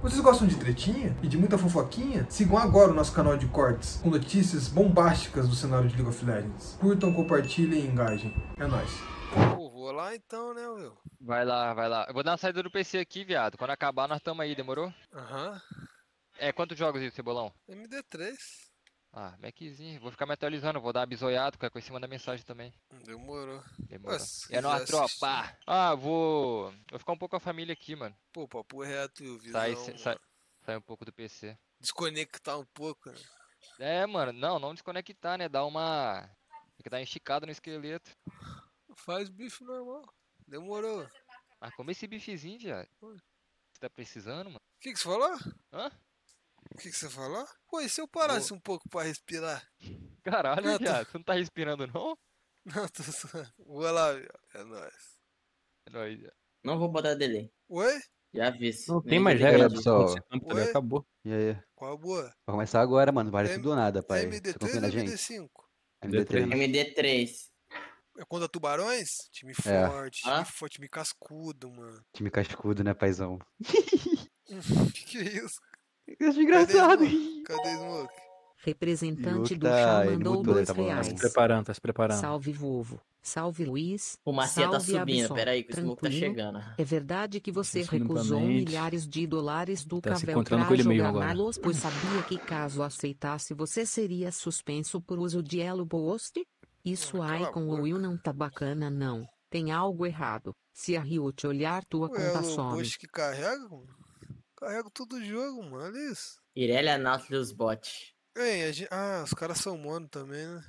Vocês gostam de tretinha e de muita fofoquinha? Sigam agora o nosso canal de cortes, com notícias bombásticas do cenário de League of Legends. Curtam, compartilhem e engajem. É nóis. Pô, vou lá então, né, Will? Vai lá, vai lá. Eu vou dar uma saída do PC aqui, viado. Quando acabar, nós tamo aí, demorou? Aham. Quantos jogos aí, Cebolão? MD3. Ah, Maczinho. Vou ficar me atualizando, vou dar uma bisoiada, qualquer coisa em cima da mensagem também. Demorou. Demorou. Se É nóis, quiser tropa. assistir. Vou ficar um pouco com a família aqui, mano. Pô, papo reto e o visão, Sai um pouco do PC. Desconectar um pouco, né? Mano, não desconectar, né? Tem que dar uma esticada no esqueleto. Faz bife normal. Demorou. Ah, come esse bifezinho, viado. Você tá precisando, mano? O que você falou? Hã? O que você falou? Pô, e se eu parasse um pouco pra respirar? Caralho, Não, viado. Você não tá respirando, não? Não, tô zoando. Vou lá, viu? É nóis. É nóis, viado. Não vou botar delay. Oi? Já vi. Não tem mais regra, pessoal. Oi? Acabou. E aí? Qual a boa? Vai começar agora, mano. Vale M- tudo ou nada, pai. Você confia MD3 na ou gente? MD5? MD3. MD3. É contra tubarões? Time É. forte, Ah? time forte, time cascudo, mano. Time cascudo, né, paizão? Que é isso? Que engraçado. Cadê Smoke? Representante Yuk do tá- chá ele mandou mutou, ele R$2. tá falando. Tá se preparando, tá se preparando. Salve, Vovo. Salve, Luiz. O Macia tá Salve, subindo. Absol. Pera aí, que o Smoke tá Tranquilo? chegando. É verdade que você Subindo pra recusou mente. milhares de dólares do Tá se Cavel encontrando pra com ele mesmo jogar agora. Marlos, pois sabia que caso aceitasse você seria suspenso por uso de Elo Boost? Isso Cala aí a com boca. o Will não tá bacana não. Tem algo errado. Se a Riot olhar tua Ué, conta o some. Ghost que carrega, mano. Carrega todo o jogo, mano. Olha isso. Irelia Nautilus Bot. Ei, os caras são mono também, né?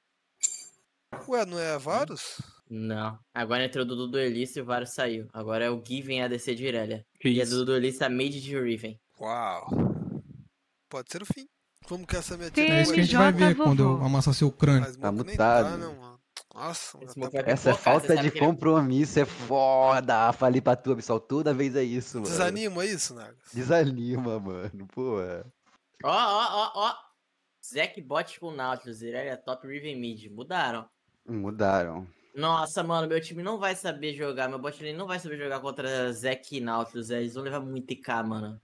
Ué, não é Varus? Não. Agora entrou o Dudu Duelista e o Varus saiu. Agora é o Given ADC de Irelia. Que E a isso? Dudu Duelista mid de Riven. Uau. Pode ser o fim. Como que essa minha É isso que a gente TMJ vai ver vovô. quando eu amassar seu crânio. Mas Tá Smoke nem mutado. tá, né, mano? Nossa, mano. Esse Smoke Tá... vai Essa pipocar, falta você de sabe que ele- compromisso é foda. Falei pra tu, Absol. Toda vez é isso, mano. Desanima isso, Nagas? Desanima, mano. Pô, Ó. Zac Bot com Nautilus. Irelia top Riven mid. Mudaram. Mudaram. Nossa, mano, meu time não vai saber jogar. Meu bot lane não vai saber jogar contra Zac e Nautilus. Eles vão levar muito IK, mano.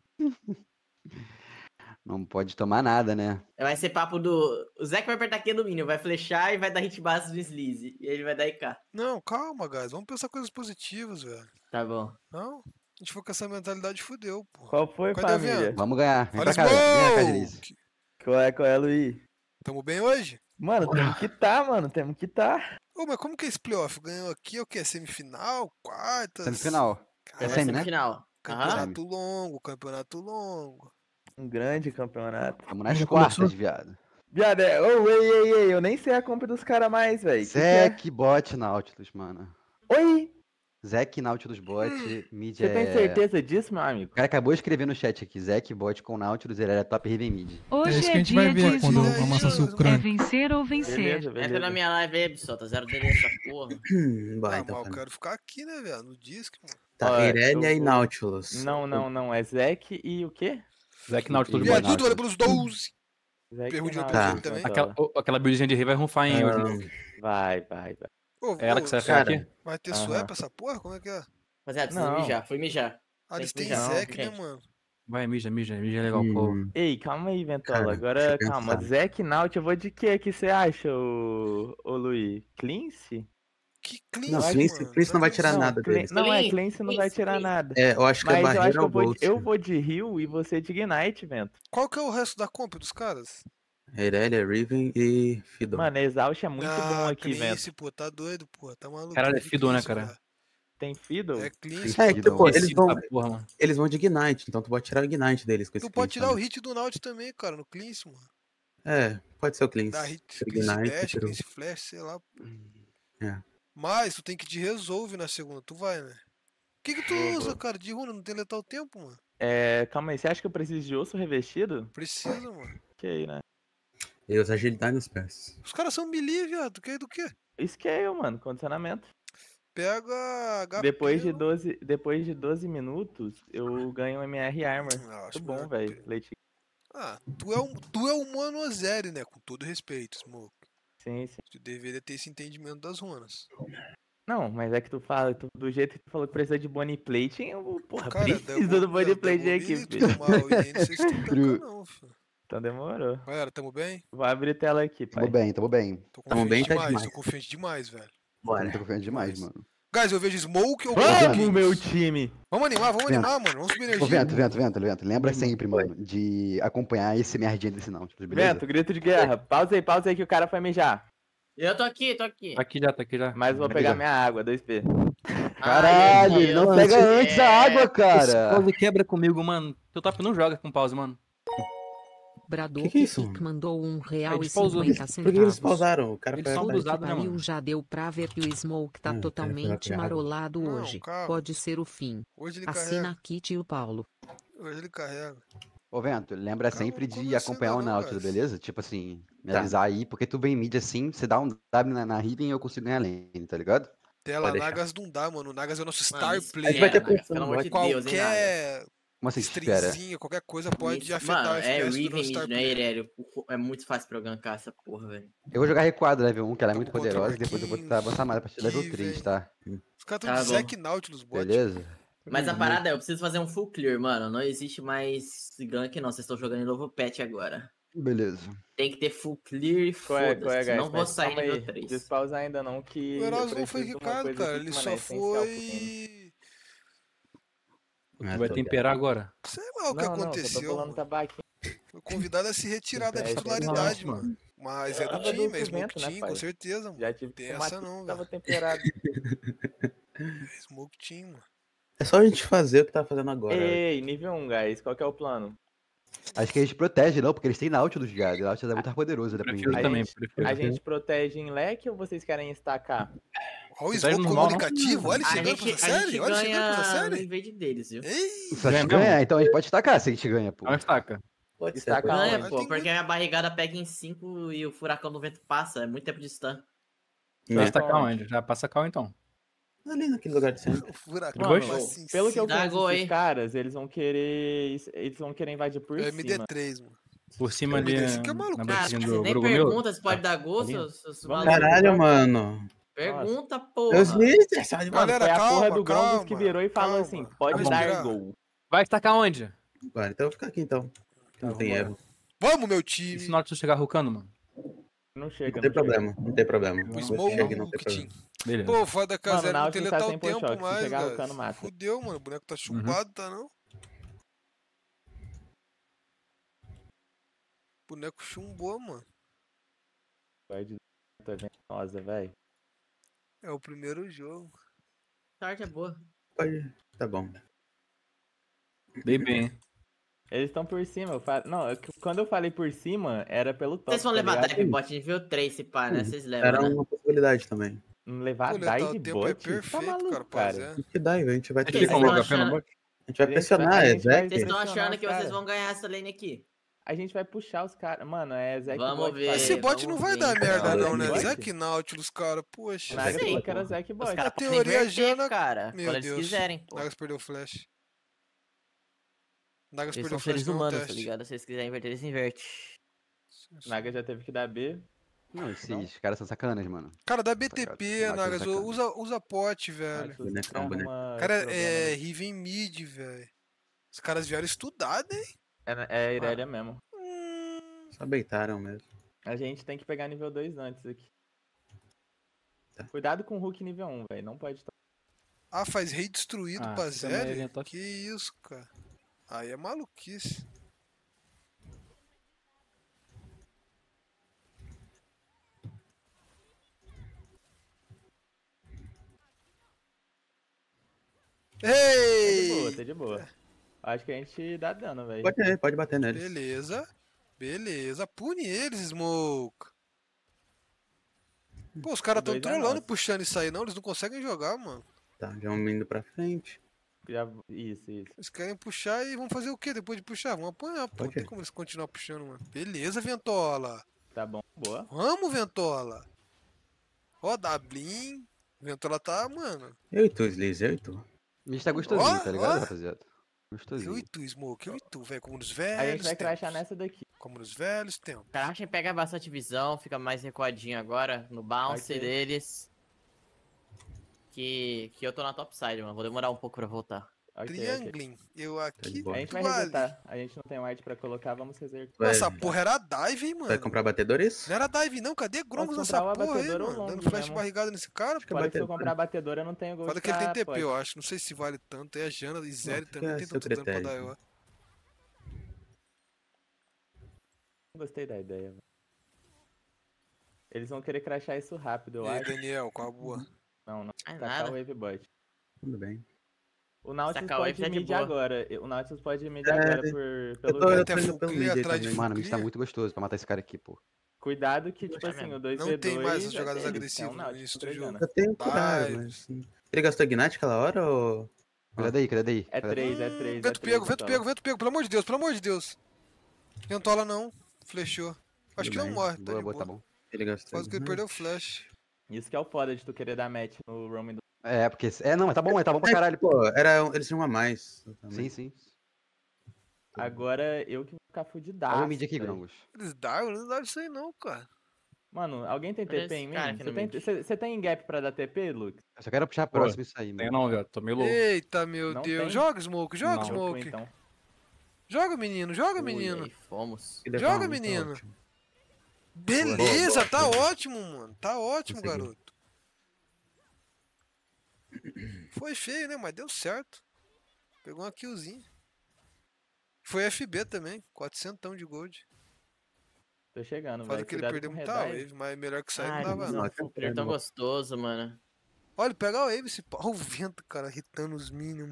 Não pode tomar nada, né? Vai ser papo do. O Zac vai apertar Q no minion, vai flechar e vai dar hit base no Sleaze. E aí ele vai dar IK. Não, calma, guys. Vamos pensar coisas positivas, velho. Tá bom. Não? A gente for com essa mentalidade, fudeu, pô. Qual foi, Cadê o família? vento? Vamos ganhar. Vem Olha pra cá, vem pra cá, Smoke! Denise. Qual é, Luiz? Tamo bem hoje? Mano, temos que tá, mano. Temos que tá. Ô, mas como que é esse playoff? Ganhou aqui é o quê? Semifinal? Quartas? Semifinal. Caralho, É semi, né? Final. Campeonato longo, campeonato longo. Um grande campeonato. Vamos nas Já quartas, começou? viado. Viado, ô, ei, eu nem sei a compra dos caras mais, velho. Que é? Zek Bot Nautilus, mano. Oi, Zek Nautilus Bot, mid você tem certeza disso, meu O amigo? cara acabou de escrever no chat aqui. Zek Bot com Nautilus, ele era top Riven mid. É isso isso que a gente vai ver quando eu amassar seu É crânio. vencer ou vencer. Entra na minha live aí, Absol. Tá zero dele essa porra. Ah, mas eu quero ficar aqui, né, velho? No disco, mano. Tá, Irelia e Nautilus. Não. É Zek e o quê? Zac Nautilus E é Bot. tudo, vale pelos 12. Zek Pergunta de e outro Tá. jeito também. Aquela buildzinha de rei vai rufar em hoje. Vai. Ô, É ela que você vai ficar cara. aqui? Vai ter Aham. swap essa porra? Como é que é? Rapaziada, precisa Não. mijar. Fui mijar. Ah, eles Tem têm que mijar, Zek, né, gente. mano? Vai, mija é legal, pô. Ei, calma aí, Ventola. Cara, Agora, deixa eu calma. pensar. Zek Naut, eu vou de quê que você acha, ô Luiz? Cleanse? Que clean, Não, mano. Cleanse não vai tirar Não, nada deles. Não, Clean, Cleanse não vai tirar nada. É, eu acho que Mas a eu barreira acho que é o Bolt. eu vou de Rio e você de Ignite, Vento. Qual que é o resto da comp dos caras? Irelia, Riven e Fiddle. Mano, Exaust é muito bom aqui, Vento. Cleanse, pô, tá doido, pô. Tá maluco. Caralho, é Que Fiddle, né, Cleanse, cara? velho. Tem Fiddle? É Cleanse. É, pô. então, pô, Esse porra, mano. eles vão de Ignite, então tu pode tirar o Ignite deles com esse Tu pode Cleanse tirar o também. hit do Naut também, cara, no Cleanse, mano. É, pode ser o Cleanse. Dá hit, Tira o Cleanse Ignite, dash, tira o- Cleanse flash, sei lá. É. Mas tu tem que te resolve na segunda, tu vai, né? O que tu usa, cara, de runa? Não tem letal tempo, mano? Calma aí, você acha que eu preciso de osso revestido? Precisa, mano. Ok, né? E usa agilidade nos pés. Os caras são melee, viado. Tu quer do quê? Scale, mano, condicionamento. Pega HP. Depois de 12 minutos, eu ganho um MR Armor. Ah, Muito acho bom, melhor velho. Leite. Ah, tu é um mano Azeri, né? Com todo respeito, Smoke. Sim. Tu deveria ter esse entendimento das runas. Não, mas é que tu fala, do jeito que tu falou que precisa de body plating, eu, porra, Cara, precisa do body plating aqui, filho. Mal, e eles vocês estão tancando, não, filho. Então demorou. Galera, tamo bem? Vou abrir tela aqui, pai. Tamo bem, tamo bem. Tô Tamo confiante bem, tá demais, demais. tô confiante demais, velho. Bora. Tô confiando demais, Demais. mano. Guys, eu vejo Smoke ou Vamos, meu time! Vamos animar, mano. Vamos subir Ô, energia. Vento. Lembra sempre, mano, de acompanhar esse merdinha desse não, tipo, beleza? Vento, grito de guerra. Pausa aí que o cara foi mijar. Eu tô aqui. Tá aqui já. Mas vou pegar minha água, 2P. Caralho, Ai, ele não Deus pega do antes a céu. água, Esse cara. pause quebra comigo, mano. Teu top não joga com pause, mano. Que é isso, Bradok mano? mandou Eles pausou. R$1,50. Por que eles pausaram? O cara Eles foi são atrás. usados, né, Pariu, mano? já deu pra ver que o Smoke tá Ah, totalmente cara, marolado Não, hoje. calma. Pode ser o fim. Hoje ele Assina carrega. aqui, tio Paulo. Hoje ele carrega. Ô, Vento, lembra Calma, sempre não de comecei acompanhar o ainda não, Nautilus, guys. beleza? Tipo assim, me Tá. avisar aí, porque tu vem em mid assim, você dá um W na Riven e eu consigo ganhar lane, tá ligado? Tela, Pode deixar. Nagas não dá, mano. O Nagas é o nosso Mano, star espera, A gente vai ter player. pressão pelo no amor de bot. Deus, hein, Nagas. Qualquer Como assim, espera? streamzinha, qualquer coisa pode Isso, afetar mano, o é FPS do Riven nosso mid, star não é player. Irélio. É muito fácil pra eu gankar essa porra, velho. Eu vou jogar recuado level 1, que ela é Tô muito com contra poderosa, e depois eu vou tentar avançar mais a partir do level aqui, 3, velho. tá? Os caras Tá tão de bom. Zac Nautilus, bot. Beleza? Mas a parada é, eu preciso fazer um full clear, mano. Não existe mais gank, não. Vocês estão jogando em novo patch agora. Beleza. Tem que ter full clear e Qual é, foda-se. Não vou Mas sair calma aí, nível 3. Despausa ainda não, que O eu Eraso não foi preciso de uma quicado, coisa cara. aqui Ele que, mano, só é essencial pro time. foi. Tu É, vai tô temperar agora. Sei lá o que Não, só tô aconteceu. pulando Mano. tabaco. Foi convidado a se retirar da É, titularidade, relaxa, mano. Mas é do Tava time, é doce Smoke vento, né, Team, com pai? certeza, mano. Já tive Tem que essa tomar não, que tava velho. temperado. É Smoke Team, mano. É só a gente fazer o que tá fazendo agora. Ei, nível 1, guys. Qual que é o plano? Acho que a gente protege, não, porque eles têm Nautilus, cara. O Nautilus é muito mais poderoso, né? pro Prefiro inimigo. também, gente- prefiro. A gente protege em leque ou vocês querem estacar? Olha o Você tá Smoke normal, não? comunicativo, olha ele A chegando gente, pra essa a gente série, olha ele chegando pra essa ganha no série. invade deles, viu? Ei, Se a gente Ganha mesmo? ganhar, então a gente pode destacar se a gente ganha, pô. Não estaca. Pode ser. Destaca pode ser. onde? Ganha, pô, porque a barrigada pega em 5 e o furacão do vento passa. É muito tempo de stun. Vai É. estacar onde? Já passa cal então. Ali naquele lugar de sempre. o furacão Mano, passa Mano, em pelo que eu cima. conheço Dá gol esses aí. caras, eles vão querer invadir por É cima. MD3, mano. Por cima ali Esse que é maluco. na Cara, batezinha você do nem Borogomil. pergunta se pode dar gol, ali. seus Vamos malucos. Caralho, mano. Pergunta, Deus porra. me livre, sai de Mano, Galera, foi a porra calma, do Grongos calma, que virou e falou calma. assim, pode Vamos dar virar. gol. Vai estacar onde? Agora, então eu vou ficar aqui então. Não tem vambora. erro. Vamos, meu E time. se o Nautilus chegar rucando, mano? Não chega, Não tem problema, não tem problema. O Não Smoke chega, não tem problema. Team. Beleza. Pô, foda que a Mano, Zero o não tem Nautilus tá letal sem tempo push-off, se mais, chegar velho. Vulcano, mata. Fudeu, mano. O boneco tá chumbado, tá não? O boneco chumbou, mano. Vai de nossa, velho. É o primeiro jogo. Sorte é boa. Pode. Tá bom. Dei bem. Eles estão por cima. Não, quando eu falei por cima, era pelo top. Vocês vão tá levar ligado? dive bot nível 3, se pá, né? Vocês levam, Era né? uma possibilidade também. Levar Pô, letal dive tempo bot? é Tá perfeito, maluco, cara, cara. rapaziada. Que dá, a gente vai Tem ter. como jogar achando- pelo bot? A gente vai pressionar, a é gente vai Zé. Vocês estão pressionar achando os que vocês caras. vão ganhar essa lane aqui? A gente vai puxar os caras. Mano, é Zé Vamos bot, ver. pai. Esse bot vamos não vai ver, dar então. merda, não, né? Bot? Zack Nautilus, cara. Poxa. Naga Sei, falou que era pô. Zé Os bot. caras A podem teoria inverter, Jana- cara. Meu Quando eles Deus. quiserem, pô. Nagas perdeu o flash. Nagas Eles perdeu são o flash seres no humanos, tá teste. ligado? Se eles quiserem inverter, eles invertem. Naga já teve que dar B. Não, esses caras são sacanas, mano. Cara, dá Nautilus BTP, é Nagas. sacana. Usa pote, velho. Bonecão, boneco. Cara, é Riven Mid, velho. Os caras vieram estudado, hein? É Irelia mesmo. Só beitaram mesmo. A gente tem que pegar nível 2 antes aqui. Tá. Cuidado com o Hulk nível 1, velho. Não pode tomar. Ah, faz rei destruído Ah, pra você também Zeri? orientou- Que isso, cara. Aí é maluquice. Tá de Ei! boa, tá de boa. Acho que a gente dá dano, velho. Pode bater neles. Beleza. Beleza. Pune eles, Smoke. Pô, os caras O tão dois é trollando, nosso. puxando isso aí, não. Eles não conseguem jogar, mano. Tá, já vamos indo pra frente. Isso. Eles querem puxar e vão fazer o que depois de puxar? Vão apanhar, pô. Não Pode tem ir. como eles continuar puxando, mano. Beleza, Ventola. Tá bom, boa. Vamos, Ventola. Ó, Dablin. Ventola tá, mano. Eu e tu, Sliz, eu e tu. A gente tá gostosinho, Ó, tá ligado, ó. rapaziada? Eu Gostosinho. e tu, Smoke. Eu e tu, velho. Como nos A velhos gente vai crashar tempos. nessa daqui. Como nos velhos tempos. O Karashin pega bastante visão, fica mais recuadinho agora no bounce Ok. deles. que eu tô na topside, mano. Vou demorar um pouco pra voltar. Ok. Triangling. Eu aqui. boa. A gente vai vale. resetar. A gente não tem ward pra colocar, vamos resetar. Vai- Nossa, a porra era dive, hein, mano. Vai comprar batedores? Não era dive, não. Cadê Grongos Posso nessa comprar uma porra aí, batedora ou mano? long Dando flash mesmo? barrigada nesse cara, pô. Fora que se eu batedor. comprar a batedora, eu não tenho gold Foda que ele tem pra TP, pot. eu acho. Não sei se vale tanto. É a Jana e Zeri Não, também. é Não tem seu tanto dano pra critério. dar, eu acho. Gostei da ideia, velho. Eles vão querer crashar isso rápido, eu E aí, acho. Daniel, qual a boa? Não. É Tacar nada. o wave bot. Tudo bem. O Nautilus Sacar o wave pode tá de mid boa. agora. O Nautilus pode mid É, agora eu pelo tô jogo. Até indo full pelo clear mid atrás de também. full Mano, o mid tá clear. muito gostoso pra matar esse cara aqui, pô. Cuidado que, tipo Já assim, mesmo. o 2v2... Não tem mais as é jogadas deles, agressivas é um no Nautilus início do entregando. jogo. Eu tenho cuidado, Vai. mas... Ele gastou Ignite aquela hora ou... Cuida daí, cuida daí. É cuida daí. 3, é 3, Vento pego, vento pego, vento pego. Pelo amor de Deus, pelo amor de Deus. Ventola não. Flechou. Acho Tudo que não bem. morre, tá Boa, de boa, boa. tá bom. Ele gastou Quase que ele Ignite? perdeu o flash. Isso que é o foda de tu querer dar match no roaming do... É, porque. É, não, mas tá bom pra caralho. Pô, eles tinham um a mais. Sim, sim. Agora eu que vou ficar fudidaço. Olha o mid aqui, velho. Grongos. Eles daram, não dá isso aí não, cara. Mano, alguém tem Olha TP esse em cara mim? aqui no mid. Você tem gap pra dar TP, Luke? Eu só quero puxar Pô, próximo isso aí, Tem mano. não, velho. Tô meio louco. Eita, meu Não Deus. tem? Joga, Smoke, joga, Não. Smoke. Então. Joga, menino, joga, Ui, menino. aí fomos. Joga, menino. Beleza, Boa, tá boa. ótimo, mano. Tá ótimo, Consegui. garoto. Foi feio, né? Mas deu certo. Pegou uma killzinha. Foi FB também. 400 de gold. Tô chegando, Foda velho. que ele Cuidado perdeu com muita Redeye. wave, mas melhor que sair Ai, não dava não. não. um clear tão gostoso, mano. Olha, pega a wave esse pau. Olha o vento, cara, irritando os minions.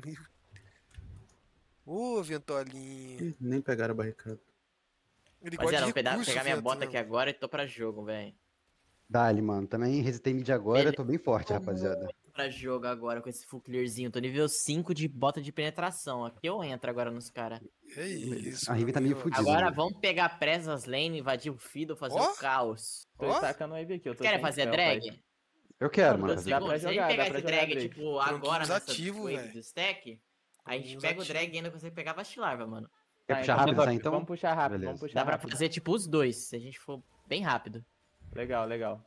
Ô, ventolinha. Ih, nem pegaram a barricada. Ele Mas gosta é, de vou pegar recurso, minha vento, bota né? aqui agora e tô pra jogo, velho. Dá-lhe, mano. Também resetei mid agora, Ele- tô bem forte, rapaziada. Pra jogo agora com esse full clearzinho. Tô nível 5 de bota de penetração. Aqui eu entro agora nos caras. É isso. A Riven tá pra mim, meio ó. fudida. Agora mano. vamos pegar pressas lane, invadir o Fiddle, fazer Ó. o caos. Tô Ó. tacando wave aqui. Eu tô Querem sem fazer spell, drag? pai. Eu quero, Mano, mano. dois fazer- Dá pra segundos. Se a gente jogar, pegar dá pra esse jogar drag, Drake. tipo, agora nessa ativo, wave velho. do stack, a gente Uns pega o ativos. drag e ainda consegue pegar a Vastilarva, mano. Quer Tá, puxar então rápido vamos- essa então? Vamos puxar rápido, Beleza. vamos puxar Dá pra rápido. fazer tipo os dois, se a gente for bem rápido. Legal, legal.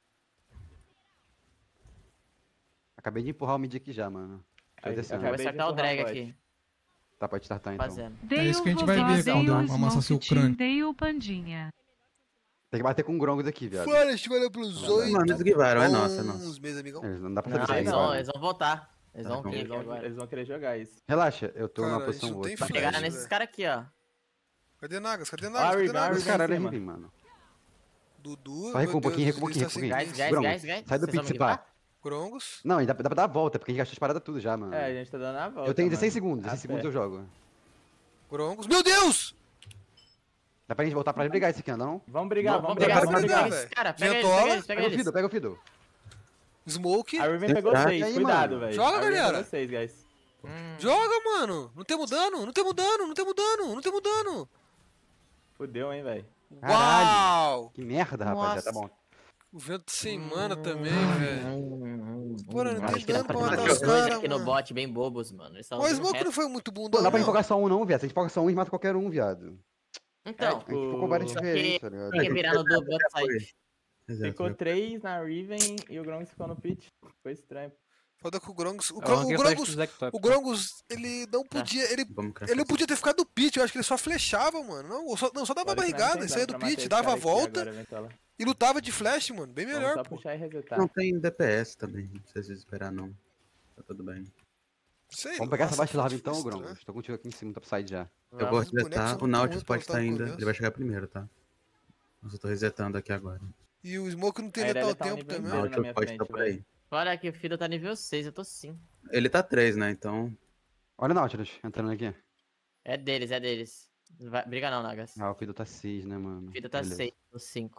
Acabei de empurrar o mid aqui já, mano. Tô Aí, descendo. Vou Acabei de startar o empurrar drag o bot. aqui, Tá, pode startar então. fazendo. É isso que a gente vai ver quando amassa seu crânio. Dei o Pandinha. Tem que bater com Grongos aqui, viado. Fora, a gente vai olhar pelos Não, oito. Mano, eles esquivaram, é nossa, é Uns nossa. meses, amigão. Não dá pra Não, saber Eles isso vão, agora. eles vão voltar. Eles Tá vão bom. vir Eles vão, agora. eles vão querer jogar isso. Relaxa, eu tô Cara, numa a gente posição não boa. tem Pra flash, pegar nesses velho. caras aqui, ó. Cadê Nagas? Cadê Ah, Nagas? Cadê Riven, Nagas? Os caras em ali, cima. mano. Dudu. Só recua meu um pouquinho, Deus, recua um ele pouquinho, está sem recua um Guys, glitch. guys, Grongos, guys, guys. sai do Vocês pit, vão me se pá. guipar? Grongos. Não, e dá pra dar a volta, porque a gente gastou as paradas tudo já, mano. É, a gente tá dando a volta. Eu tenho 16 mano. segundos, A 16 segundos fé. eu jogo. Grongos. Meu Deus! Dá pra gente voltar pra brigar isso aqui, não? Vamos brigar, Vamos vamos pegar, brigar, vamos vamos brigar, brigar. velho. Cara, pega eles, Ventola. pega eles, pega Pega o eles. Fiddle, pega o Fiddle. Smoke. A Riven pegou Tá. 6, E aí, cuidado, mano? velho. Joga, A Riven galera. pegou 6, guys. Joga, mano. Não temos dano, não temos dano, não temos dano, não temos dano. Fudeu, hein, velho. Caralho. Uau! Que merda, rapaziada. Tá bom. O vento sem mana também, velho. Porra, não Acho tem que dá dano pra pra matar matar os os dois caras, aqui no mano. bot, bem bobos, mano. Eles O estavam Smoke não foi muito Pô, bundão, não dá pra gente não. focar só um, não, viado. Se a gente foca só um, a gente mata qualquer um, viado. Então, A gente focou várias Só que- diferentes, tá ligado? tem que virar no do bot side. Exato. Ficou 3 na Riven e o Gromx ficou no pit. Ficou estranho. Foda com o Grongos. O Eu arranquei flash do Grongos, Zectop. o Grongos, ele não podia. Ele não podia ter ficado no pit, eu acho que ele só flechava, mano. Não, só dava Olha que nós barrigada, não ele saía tem do dano pra pit, matar esse dava a cara aqui volta agora, Ventola. e lutava de flash, mano. Bem Vamos melhor, só pô. puxar e resetar. Não tem DPS também, não precisa desesperar não. Tá tudo bem. Sei Vamos pegar essa lá, baixa larva foi então, difícil, Grongos. né? Tô contigo aqui em cima, topside já. Eu vou Os bonecos resetar, são o Nautilus muito pode estar plantados no ainda, começo. ele vai chegar primeiro, tá? Mas eu tô resetando aqui agora. E o Smoke não tem A letal Irelia tá um tempo nível também. zero. O na minha Nautilus pode frente, estar por velho. aí. Olha aqui, o Fiddle tá nível 6, eu tô 5. Ele tá 3, né? Então. Olha o Nautilus entrando aqui. É deles, é deles. Vai, briga não, Nagas. Ah, o Fiddle tá 6, né, mano? O Fiddle tá Beleza. 6, tô 5.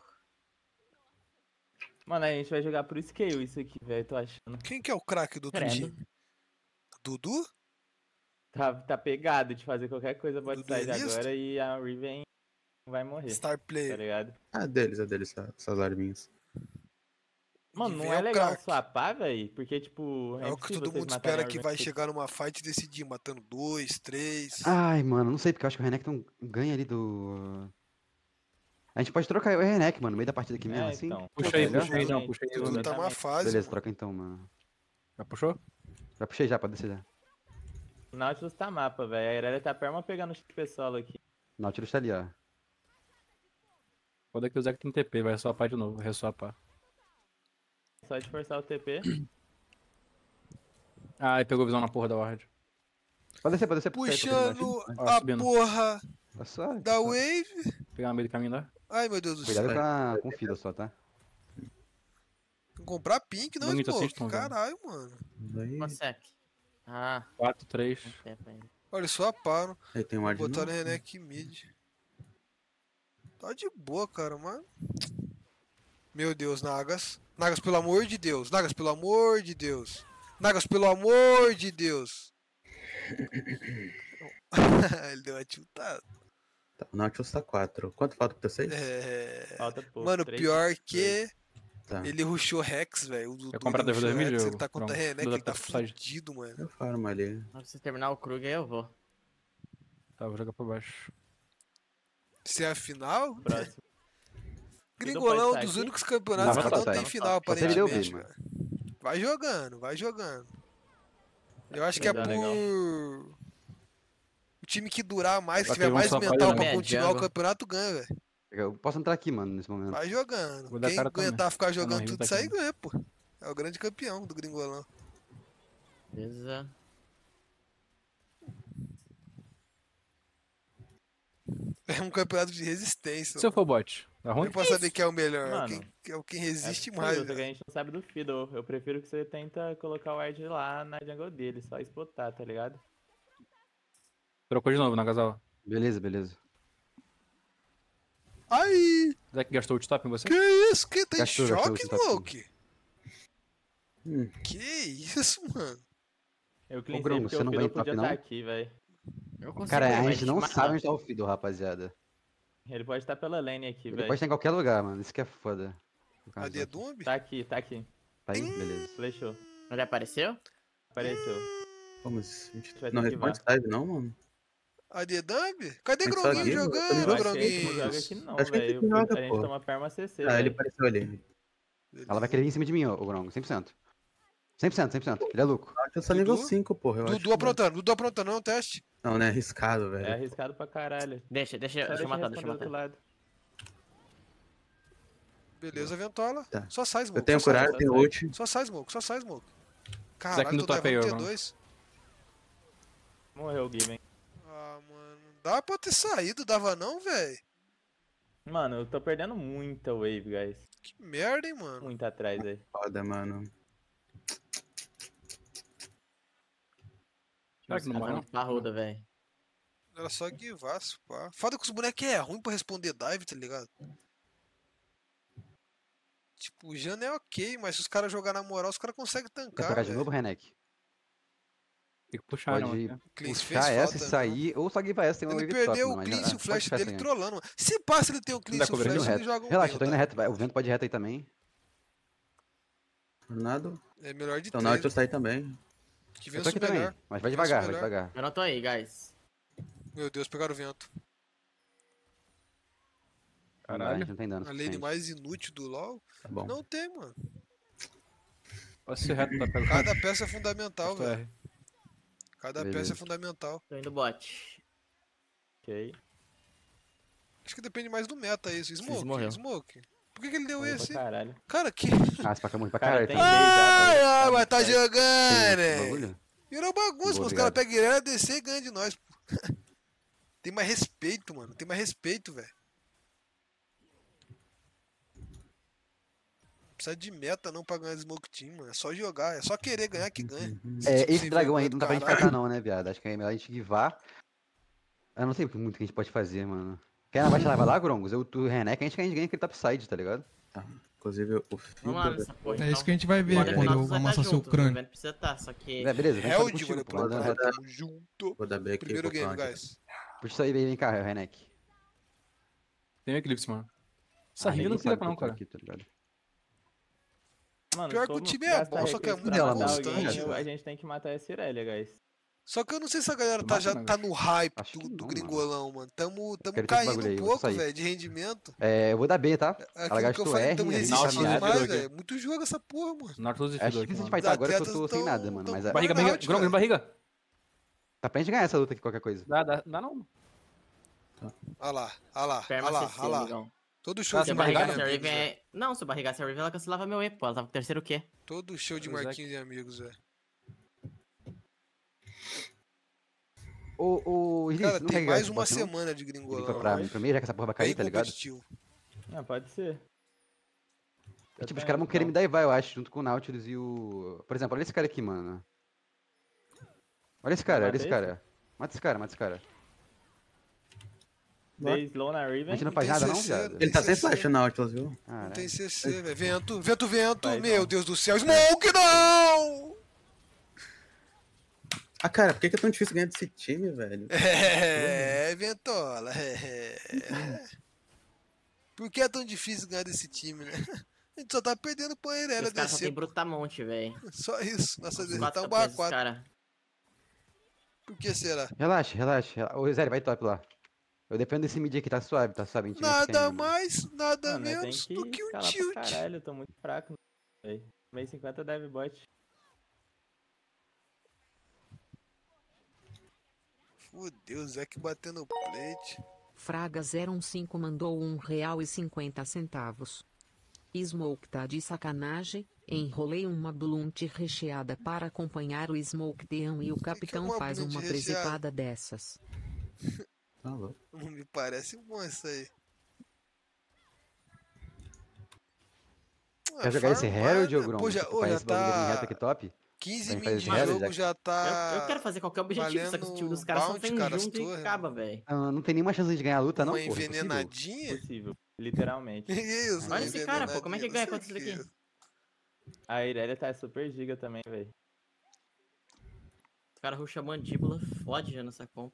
Mano, a gente vai jogar pro scale isso aqui, velho. Tô achando. Quem que é o craque do outro Credo. time? Dudu? Tá pegado de fazer qualquer coisa bot Dudu side Elias? agora e a Riven vai morrer. Star Tá Player. ligado? É deles, essas arminhas. Mano, não vem é o legal craque. swapar, velho? Porque, tipo, É o que impossível todo vocês mundo matarem espera a que Riven vai com- chegar numa fight e decidir, matando 2, 3. Ai, mano, não sei, porque eu acho que o Renekton ganha ali do... A gente pode trocar o Renek, mano, no meio da partida aqui mesmo, É, assim. então. Puxa aí, Melhor? puxa aí, não, puxa aí. Tudo tá uma fase. Beleza, mano. troca então, mano. Já puxou? Já puxei já, pode descer já. O Nautilus tá mapa, velho. A Irelia tá perma pegando o XP solo aqui. Nautilus tá ali, ó. Foda que o Zeke tem TP, vai swapar de novo, resswapar. Só de forçar o TP. Ah, ele pegou visão na porra da ward. Pode descer. Puxando Ó, a subindo. porra Tá suave. da wave. Pegar no meio do caminho lá. Ai, meu Deus do Cuidado céu. com o Fiddle só, tá? Tem que comprar pink, não, Bonito Smoke. assistam, velho. Caralho, mano. Aí, Consegue. Ah, 4, 3. tem tempo ainda. Olha, eles só param. aí tem um ar de Botaram novo. Renek mid. Tá de boa, cara, mas... Meu Deus, Nagas. Nagas, pelo amor de Deus. Nagas, pelo amor de Deus. Nagas, pelo amor de Deus. Ele deu uma tiltada. Tá, o Nautilus tá 4. Quanto falta pra vocês? Falta pouco. Mano, 3, pior que... Tá. Ele rushou Rex, velho. O Quer comprar Dudu Deus rushou mid, Rex, ele Diogo? tá contra Pronto. Renek, Dudu ele tá tá full side. fudido, mano. Eu farmo ali. Na hora que você terminar o Krug, aí eu vou. Tá, vou jogar pra baixo. Se é a final... Próximo. Gringolão, pode dos sair únicos campeonatos Não, que vai não passar. tem final, Só se ele deu aparentemente, bem, cara. Vai jogando, vai jogando. Eu acho que é Legal, por... legal. O time que durar mais, que Vai tiver pegar um mais só mental palha, pra né? continuar o Jungle. campeonato, ganha, velho. Eu posso entrar aqui, mano, nesse momento. Vai jogando. Vou dar Quem cara também. aguentar ficar jogando não, tudo tá isso aí, aqui. ganha, pô. É o grande campeão do Gringolão. Beleza. É um campeonato de resistência. Se eu for bot, tá ruim? Eu posso saber quem é o melhor. Mano, É o quem resiste É mais. fruta que a velho. gente não sabe do Fiddle. Eu prefiro que você tenta colocar o ward lá na jungle dele, só spotar, tá ligado? Trocou de novo na casal. Beleza. Ai, Zeke gastou o top em você? que isso? Quem tá em Gastou, choque, gastou, Smoke? Hum. Que isso, mano? Eu cleansei Bruno, porque você o não vai Fiddle em top, podia não? estar aqui, velho. Eu consigo, Cara, a vai gente te não matar. sabe onde tá o Fiddle, rapaziada. Ele pode estar pela lane aqui, Ele velho. pode estar em qualquer lugar, mano. Isso que é foda. A Dedumb? Tá aqui. Tá aí? Beleza. Flechou. Ele apareceu? Apareceu. Pô, mas a gente Vai não ter que responde vá. save não, mano? A Dedumb? Cadê Mas só Gronguinho Diego? Eu jogando, também Eu acho que ele não Gronguinho? joga aqui não, Acho que ele velho. joga, A gente pô. toma perma CC, Ah, ele velho. apareceu ali. Ela vai querer vir em cima de mim, ô Grongo. 100%. 100%. Ele é louco. Eu só nível Dudu? 5, porra. Eu acho Dudu que- aprontando, não é um teste. Não, né? Arriscado, É velho. arriscado pra caralho. Deixa eu matar, deixa eu responder do outro matar. lado. Beleza, Ventola. Tá. Só sai, Smoke. Eu tenho só sai, curar, eu tenho ult. Só sai, Smoke, só sai, Smoke. Zeke Caralho, no tô top aí, levando ó, T2. Morreu o Given. Ah, mano. Dá pra ter saído, dava não, velho? Mano, eu tô perdendo muita wave, guys. Que merda, hein, mano. Muito atrás aí. Foda, mano. Será que não morreu? Mano, parruda, velho. Era só guivaço, pá. Foda que os bonecos é ruim pra responder dive, tá ligado? Tipo, o Jana é ok, mas se os caras jogar na moral, os caras conseguem Quer tancar, pegar de velho. novo, Renek? Tem que puxar, Pode né? Cleans puxar fez essa e falta, sair, ou só guivar essa, tem uma Ele wave top, perdeu não, o mas, cleanse e o pode flash puxar dele essa aí. trollando, mano. Se passa ele tem o cleanse e o cobrando flash, Indo ele reto. joga um Relaxa, eu tô bem, indo tá? reto, vai. O vento pode ir reto aí também. Nada. É melhor de Então o 3, Nautilus tá aí também. que Eu vence tô aqui o também, melhor. mas vai Vence o devagar, vai melhor. devagar. Eu não tô aí, guys. Meu Deus, pegaram o vento. Não dá, a Caralho. gente não tem dano A lane suficiente. mais inútil do LoL. Tá bom. Não tem, mano. Pode ser reto, tá pelo Cada peça é fundamental, Posto velho. R. Cada Beleza. peça é fundamental. Tô indo bot. Ok. Acho que depende mais do meta isso. Smoke, morreu. Smoke. Por que ele deu Morreu esse? pra caralho. Cara, que... Ah, esse paca é muito pra Cara, caralho. tem Tá? bait já, Ai, velho. ai, Tá mas tá muito jogando, Tem né? bagulho? Virou bagunça, Boa, mano. Os caras obrigado. pegam Irelia, DC e ganham de nós, pô. Tem mais respeito, mano. Tem mais respeito, velho. Precisa de meta não pra ganhar Smoke Team, mano. É só jogar. É só querer ganhar que ganha. É, Tipo, esse sem dragão aí vergonha não do dá pra gente caralho. catar não, né, viado? Acho que é melhor a gente guivar. Eu não sei muito que a gente pode fazer, mano. Quer na baixa lava lá, Grongos? Eu, tu, Renek, a gente ganha aquele topside, tá ligado? Tá. Inclusive o Vamos lá Fiddle. nessa porra. É isso que a gente vai ver quando eu amassar seu O crânio. evento precisa estar, só que... É, beleza, vem fazer Held, contigo, mano. pô. Andando reto. Tamo junto. Vou dar break aqui. Primeiro vou game, falar. guys. Puxa isso aí, vem cá, Renek. Tem Eclipse, mano. Essa rinha não ninguém queria sabe não, que eu tô cara. aqui, tá ligado? Mano, Pior que o como time é gastar bom, só que é recurso muito pra matar constante, alguém, velho. a gente tem que matar essa Irelia, guys. Só que eu não sei se a galera Mata, já Nagas. tá no hype Acho que do não, gringolão, mano. Tamo Quero ter esse caindo bagulho aí, um eu vou pouco, sair. velho, de rendimento. Eu vou dar B, tá? Ela Aquilo que eu gastou falei, R, tamo a gente resistindo Nautilus tá... e demais, Fiddle aqui. velho. Muito jogo essa porra, mano. Nautilus e É Fiddle aqui, difícil a gente mano. fightar agora que eu atletas tô sem tão- nada, mano. tão- Mas Barriga, Burnout, barriga. Gronk, velho. barriga. tá pra gente ganhar essa luta aqui, qualquer coisa. Dá não. Olha lá, olha lá, olha Perma lá, CC, olha lá. amigão. Todo show Tá, de Se eu sem barrigada, barrigasse a amigos, Riven velho. Não, se eu barrigasse a Riven, ela cancelava meu E, pô. Ela tava com terceiro Q. Todo show de Exato. Marquinhos e amigos, velho. Ô, Sliss, Cara, não tem quer mais esse uma bot, não? semana de Ele gringolão. foi pra mim, já que essa porra vai cair, Bem tá ligado? competitivo. Ah, pode ser. E, tipo, os caras vão querer me dar Ivar, eu acho, junto com o Nautilus e o... Por exemplo, olha esse cara aqui, mano. Olha esse cara, olha Mata esse esse? cara. Mata esse cara, mata esse cara. Dei slow na A Riven. gente não Não faz tem nada não, CC, viado? Ele tá sem CC. flash, o Nautilus, viu? Não Caralho. tem CC, velho. Vento, vento, vento. Vai, Meu não. Deus do céu. Smoke, não! Ah, cara, por que é tão difícil ganhar desse time, velho? É, Ventola. Por que é tão difícil ganhar desse time, né? A gente só tá perdendo pra Irelia Os caras só descer. tem Brutamonte, velho. Só isso. Nossa, Os defesa quatro tá um campeões barra dos 4. caras. Por que será? Relaxa. Ô, Zé, vai top lá. Eu defendo desse mid aqui, tá suave, A gente vence Nada ainda, mano. mais, nada Mano, nós tem menos que do que um escalar pra tilt. caralho, eu tô muito fraco, velho. Meio 50 deve bot. Fudeu, o Zé que batendo no plate. Fraga015 mandou R$1,50. Smoke tá de sacanagem, enrolei uma blunt recheada para acompanhar o Smoke Deão e o capitão uma faz blunt uma recheada? presepada dessas. Tá louco. Não me parece bom isso aí. Quer jogar esse Herald, ô Pô, Grom? já, Tipo, ô, faz já esse bagulho em reto tá aqui top? 15 Vai min fazer de esse Herald, jogo, Jack? já tá... Eu quero fazer qualquer objetivo, só que o time dos valendo caras só bounty, vem cara, as junto e torres, acaba, velho. Não tem nenhuma chance de ganhar a luta, não, Uma pô. Impossível. envenenadinha? Possível. Literalmente. Isso, Olha esse cara, pô, como é que ganha contra isso daqui? daqui? A Irelia tá super giga também, velho. Os caras rusham a mandíbula, fode já nessa comp.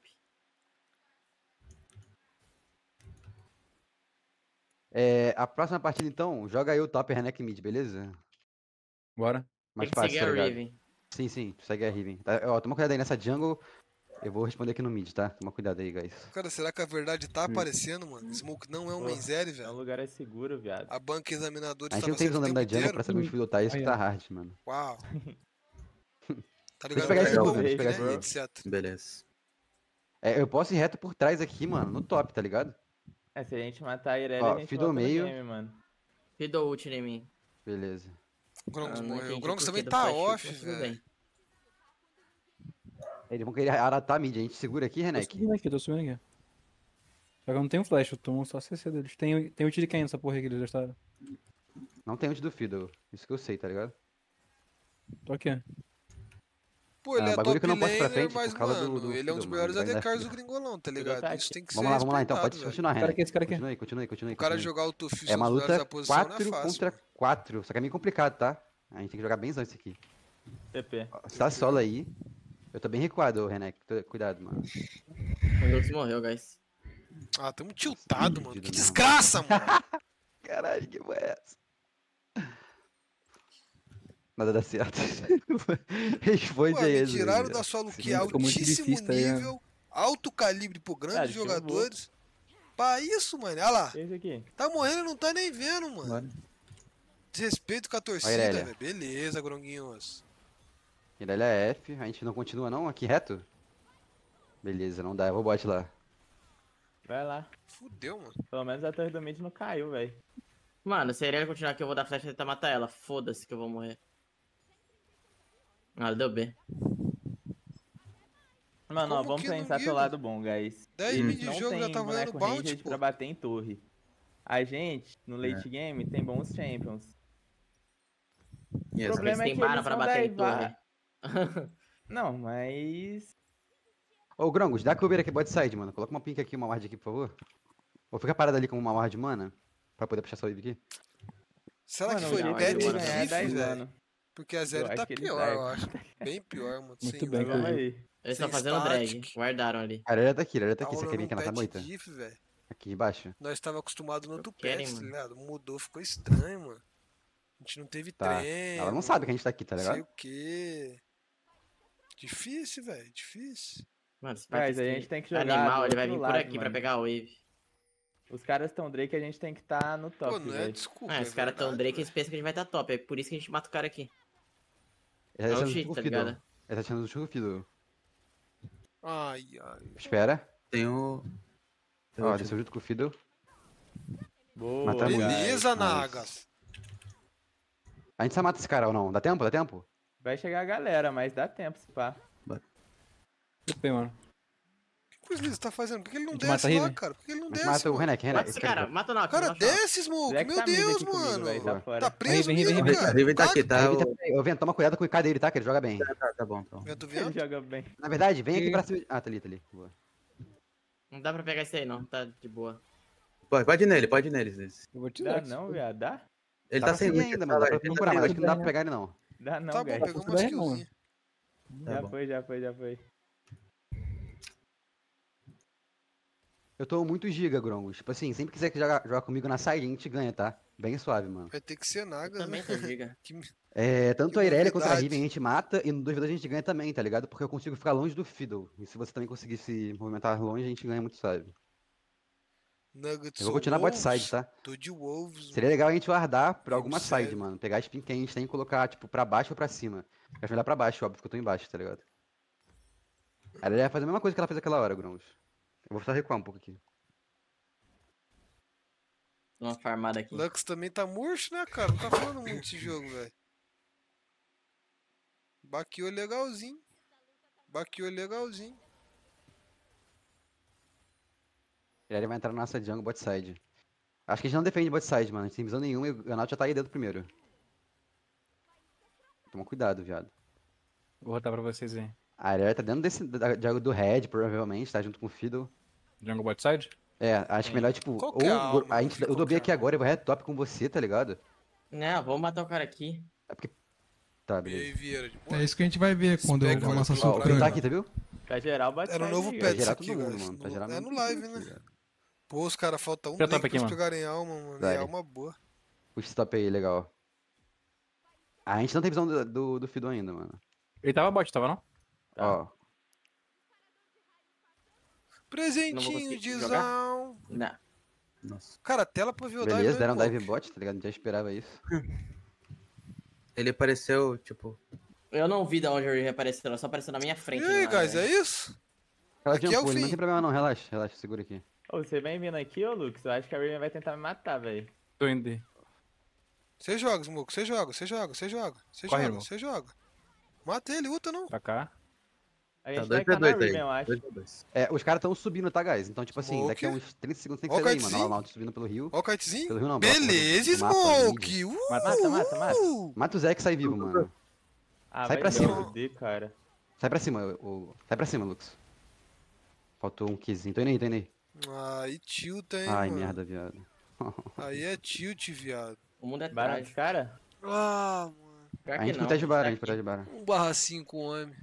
A próxima partida, então, joga aí o top Renek Mid, beleza? Bora. Mais Tem que fácil, seguir tá a ligado? Riven. Sim, tu segue a Riven. Tá, ó, toma cuidado aí nessa jungle. Eu vou responder aqui no mid, tá? Toma cuidado aí, guys. Cara, será que a verdade tá aparecendo, mano? Smoke não é um Pô, Menzere, É um velho. lugar seguro, viado. A banca examinadora A gente estava não tem visão certo o da tempo jungle pra inteiro. saber onde pilotar isso que Aí, tá ó. hard, mano. Uau. Tá Deixa eu ligado? pegar esse Dragon bug, Ball, deixa eu pegar né? esse Etc. Beleza. Eu posso ir reto por trás aqui, mano, no top, tá ligado? Se a gente matar a Irelia, Ó, a gente Fiddle volta no meio. game, mano. Fiddle ult em mim. Beleza. O Gronks Ah, não morreu. entendi O Gronks por também que do tá flash ult, off, mas tudo velho. bem. Eles vão querer aratar a mid. A gente segura aqui, Tô Renek? subindo aqui. Só que eu não tenho flash, eu tomo só CC deles. Tem ult de quem nessa porra aí que eles gastaram? Não tem ult do Fiddle. Isso que eu sei, tá ligado? Tô aqui. Pô, ele é bagulho top que eu não posso ir pra laner, frente mas, por causa mano, do ele é um dos Fiddle, melhores mano. Ele vai ADCs dar do Gringolão, tá ligado? tá Isso tem que ser Vamos lá então. respeitado, Pode velho. continuar, Esse cara Renek. aqui, esse cara aqui. Continue. O cara jogar o Tufis É uma nos melhores luta da posição não é 4 fácil, contra mano. 4. Só que é meio complicado, tá? A gente tem que jogar benzão isso aqui. TP. Você tá solo aí. Eu tô bem recuado, Renek. Cuidado, mano. O Lux morreu, guys. Ah, tamo tiltado, mano. Fudido Que mesmo. desgraça, mano. Caralho, que porra é essa? Nada dá certo. Responde Pô, aí, me Edu. tiraram da solo que é Ficou muito altíssimo difícil, tá ligado? nível, alto calibre por grandes Ah, tinha um jogadores. Pra isso, mano. Olha lá. Esse aqui. Tá morrendo e não tá nem vendo, mano. Bora. Desrespeito com a torcida, Irelia. velho. Beleza, Gronguinhos. Irelia é F. A gente não continua não? Aqui reto? Beleza, não dá. Eu vou bot lá. Vai lá. Fudeu, mano. Pelo menos a torre do mid não caiu, velho. Mano, se a Irelia continuar aqui, eu vou dar flash e tentar matar ela. Foda-se que eu vou morrer. Ah, deu B. Mano, ó, Como vamos que não pensar guia, pelo lado bom, guys. 10 Eles mid de não jogo já tem tá valendo boneco bounty, ranged pô. pra bater em torre. A gente, no late game, tem bons champions. O Yes, problema é Eles que têm bala eles pra não bater em daivar. torre. Não, mas... Ô, Grongos, dá cover aqui bot side, mano. Coloca uma pink aqui, uma ward aqui, por favor. Ou fica parado ali com uma ward mana. Pra poder puxar sua wave aqui. Será que Mano, foi não, o bad jeito de mano, ganhar é diff, 10 velho? anos. Porque a Zero Eu tá acho que ele pior, tá. eu acho. Bem pior, mano. Muito Sim, bem, velho. Vamos aí. Eles Sem estão fazendo drag. static. Guardaram ali. A Irelia tá aqui, Tá Você quer rolando vir aqui na pet moita? diff, velho. Aqui embaixo. Nós tava acostumado no outro Querem, pet, tá mano. ligado? Mudou, ficou estranho, mano. A gente não teve Tá. treino. Ela não sabe que a gente tá aqui, tá Não sei ligado? o quê. Difícil, velho. Difícil. Mano, esse Mas a Patrícia gente tem que jogar animal, do ele vai outro vir por lado, aqui pra mano. pegar a wave. Os caras estão Drake, a gente tem que estar no top, Pô, não é velho. desculpa. Ah, os caras tão verdade, Drake, eles pensam que a gente vai estar top. É por isso que a gente mata o cara aqui. Ele É tá o achando cheat, do tá Fiddle. ligado? Ele tá achando do Fiddle. Ai, ai. Espera. Tem o. Ó, desceu junto com o Fiddle. Boa, Matamos guys. Beleza, Nice. Nagas. A gente só mata esse cara ou não? Dá tempo? Dá tempo? Vai chegar a galera, mas dá tempo, se pá. TP, mano. O que o Sliz tá fazendo? Por que ele não A gente mata desce lá, Riven? cara? Por que ele não A gente desce, mata o mano? Renek, Mata Renek. esse cara, mata o Nautilus. Cara, mata o Nautilus. desce, Smoke. Zack Meu tá mid Deus, aqui comigo, mano. velho, tá Boa. fora. Tá preso Riven, mesmo, Riven, cara. Riven tá aqui, tá? Ele tá- Ô, Vento, toma cuidado com o IK dele, tá? Que ele joga bem. Tá bom, então. Vento, Ele vento. joga bem. Na verdade, vem aqui E- pra cima. Ah, tá ali, tá ali. Boa. Não dá pra pegar esse aí, não. Tá de boa. Pode ir nele, pode ir nele. Ziz. Eu vou te Dá dar. não, viado. Dá? Ele Dá tá pra sem seguir ult, ainda, tá mano. Dá lá, pra ele tá procurar, sem mas acho ult. que não dá pra pegar ele, não. Dá não, Tá bom, guys. pegou Tá uma bom. skillzinha. Tá Já bom. foi, já foi, já foi. Eu tô muito giga, Grongos. Tipo assim, sempre quiser que jogar comigo na side, a gente ganha, tá? Bem suave, mano. Vai ter que ser Nagas, Também né? tô giga. Que- É, tanto Que a Irelia quanto a novidade. Riven a gente mata, e no 2v2 a gente ganha também, tá ligado? Porque eu consigo ficar longe do Fiddle. E se você também conseguir se movimentar longe, a gente ganha muito suave. Nuggets Eu vou ou continuar bot Wolves? side, tá? Tô de Wolves. Seria legal a gente guardar por Jogo alguma sério. side, mano. Pegar a spin que a gente tem e colocar, tipo, pra baixo ou pra cima. Eu acho melhor pra baixo, óbvio, porque eu tô embaixo, tá ligado? A Irelia vai fazer a mesma coisa que ela fez aquela hora, Grongos. Eu vou só recuar um pouco aqui. Dá uma farmada aqui. Lux também tá murcho, né, cara? Não tá falando muito desse jogo, velho. Baqueou legalzinho. Baqueou legalzinho. A Irelia vai entrar na nossa jungle bot side. Acho que a gente não defende bot side, mano. A gente tem visão nenhuma e o Ganaut já tá aí dentro primeiro. Toma cuidado, viado. Vou rotar pra vocês aí. A Irelia tá dentro do Red, provavelmente, tá junto com o Fiddle. Jungle bot side? É, acho que melhor, tipo, Qual que é a ou alma? a gente, eu Qual dobei que é aqui a agora e vou red top com você, tá ligado? Não, vamos matar o cara aqui. É porque. Tá, E aí, beleza. Vieira, de boa? É isso que a gente vai ver quando Spec, a nossa olha, Ó, o Pra Fiddle tá mim, aqui, tá viu? Tá geral, bate Era o side novo aí, pet Vai isso gerar aqui, todo mundo, guys. mano. Vai gerar É no muito live, todo mundo, né? velho. Pô, os caras faltam um Já day top pra aqui, eles mano. pegarem alma, mano. Dale. E alma boa. Puxa esse top aí, legal. A gente não tem visão do Fiddle ainda, mano. Ele tava bot, tava não? Tá. Ó, Presentinho conseguir de jogar? Zão. Não. Nossa. Cara, tela pra ver o beleza, deram dive dive bot, tá ligado? A gente já esperava isso. Ele apareceu, tipo. Eu não vi de onde ele apareceu, ela só apareceu na minha frente. E aí, lá, guys, velho. é isso? Ela Aqui é o jumpou, ele fim. não tem problema não, relaxa, relaxa, segura aqui. Ô, você vem vindo aqui, ô Lux? Eu acho que a Riven vai tentar me matar, velho. Tô indo aí. Você joga, Smoke. Você joga, você joga, você joga. Você Corre, joga, irmão. você joga. Mata ele, luta não. Pra cá. A Tá gente vai 2 pra ficar na 2 aí. Riven, eu acho. 2 pra 2. É, os caras tão subindo, tá, guys? Então, tipo assim, daqui a Smoke. uns 30 segundos tem que Ó o sair daí, mano. kitezinho. Ó, o Nautilus subindo pelo rio. Ó o kitezinho. Pelo rio não, Beleza, pelo mapa, Smoke. Mata, mata, mata. Mata o Zé que sai vivo, mano. Ah, Sai vai pra se cima. fuder, cara. Sai pra cima, sai pra cima, Lux. Faltou um keyzinho. Tô indo aí, tô indo aí. Aí tilta, hein, Ai, mano. merda, viado. Aí é tilt, viado. O mundo é Barão trágico. dos cara? Ah, mano. Pior A que gente não, protege o Bara, a gente tá protege o Bara. 1/5 homem.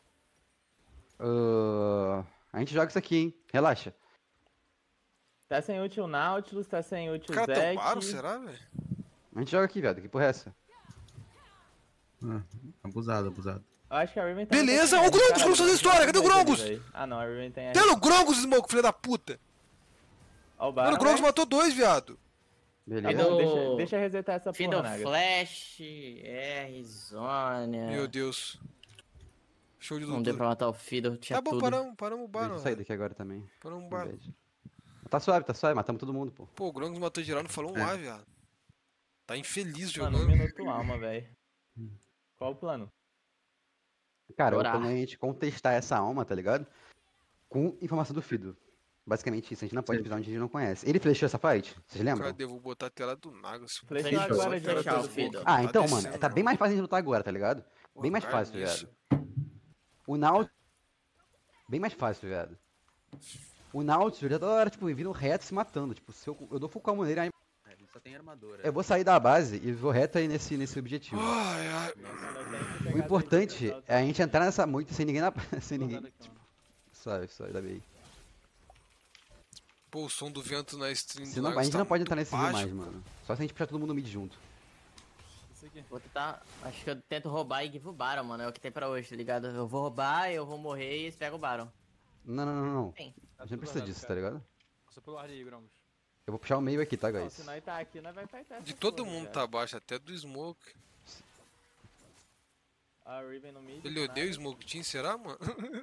A gente joga isso aqui, hein? Relaxa. Tá sem ult o Nautilus, tá sem ult Os o caras Zek. tamparam, será, velho? A gente joga aqui, viado. Que porra é essa? Ah, abusado, abusado. Eu acho que a Riven tá Beleza, muito o Grongos cara, começou a não história, tem cadê o dois ali, Grongos? velho. Ah não, a Riven tem a... Pelo Grongos, Smoke, filho da puta. Ó o Mano, Baron, o Grongos velho. matou 2, viado. Tá Beleza. bom, Cadê deixa eu resetar essa porra, Fiddle Naga. Flash, R, Zônia. Meu Deus. Show de Não doutor. deu pra matar o Fiddle, tinha Tá bom, tudo. paramos o bar, Deixa eu sair daqui agora também. Paramos o bar. Tá suave, matamos todo mundo, pô. Pô, o Grongos matou geral, não falou um A, viado. Tá infeliz Mano, jogando. 1 minuto alma, velho. Qual o plano? Cara, Orar. quando a gente contestar essa alma, tá ligado? Com informação do Fiddle. Basicamente isso, a gente não pode pisar onde a gente não conhece. Ele flechou essa fight? Vocês lembram? Cadê? Eu vou botar a tela do Nagas. Flechou Fechou, agora de fechou, novo, o Fiddle. Ah, Tá então, mano, descendo, tá bem não. mais fácil a gente lutar agora, tá ligado? Bem mais Cara, fácil, isso. viado. O Nautilus... Bem mais fácil, viado. O Nautilus já toda hora, tipo, vindo reto se matando. Tipo, se eu dou full calmo nele, aí Ele só tem armadura. eu vou sair da base e vou reto aí nesse objetivo. Ai, ai. O importante é a gente entrar nessa moita sem ninguém sem ninguém. Tipo, suave, dá bem. Pô, o som do vento na stream do Senão, a Nagas gente tá não pode muito entrar nesse rio baixo. mais, mano. Só se a gente puxar todo mundo mid junto. Isso aqui. Vou tentar. Acho que eu tento roubar e give o Baron, mano. É o que tem pra hoje, tá ligado? Eu vou roubar, eu vou morrer e eles pegam o Baron. Não. Tem. A gente não precisa disso, tá ligado? Passa pelo ar aí, Gromos. Eu vou puxar o meio aqui, tá, Não, guys? se nós tá aqui, nós vai fightar essa De todo porra, mundo cara. tá abaixo, até do Smoke. A Riven no mid. Ele odeia o Smoke Team, será, mano?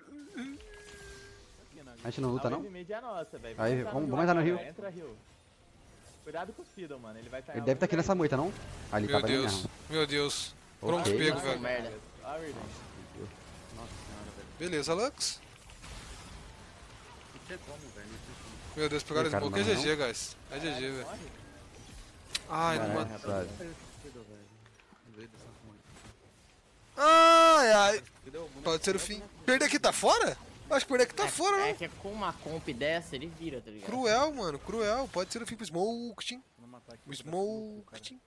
A gente não luta, A não? Riven mid é nossa, velho. Aí, vamos entrar no agora, rio. Entra rio. Cuidado com o Fiddle, mano. Ele vai estar Ele deve estar aqui nessa moita, não? Ali, Meu tava ali Deus, mesmo. meu Deus. Pronto, Ok. pego, Nossa, velho. merda. A Riven. Nossa senhora, velho. Beleza, Lux. Não tinha como, velho. Não tinha como. Meu Deus, pegaram o Ih, cara, Smoke. É não, GG, guys. É GG, velho. Morre? Ai, não Caralho, mata. sabe? Fiddle, velho. No meio dessa moita. Ai, ai. Fiddle, muito Pode ser o fim. Perder aqui tá fora? Acho que perder aqui tá fora, É né? que com uma comp dessa, ele vira, tá ligado? Cruel, mano, cruel. Pode ser o fim pro Smoke Team. Vou matar aqui. O Smoke Team.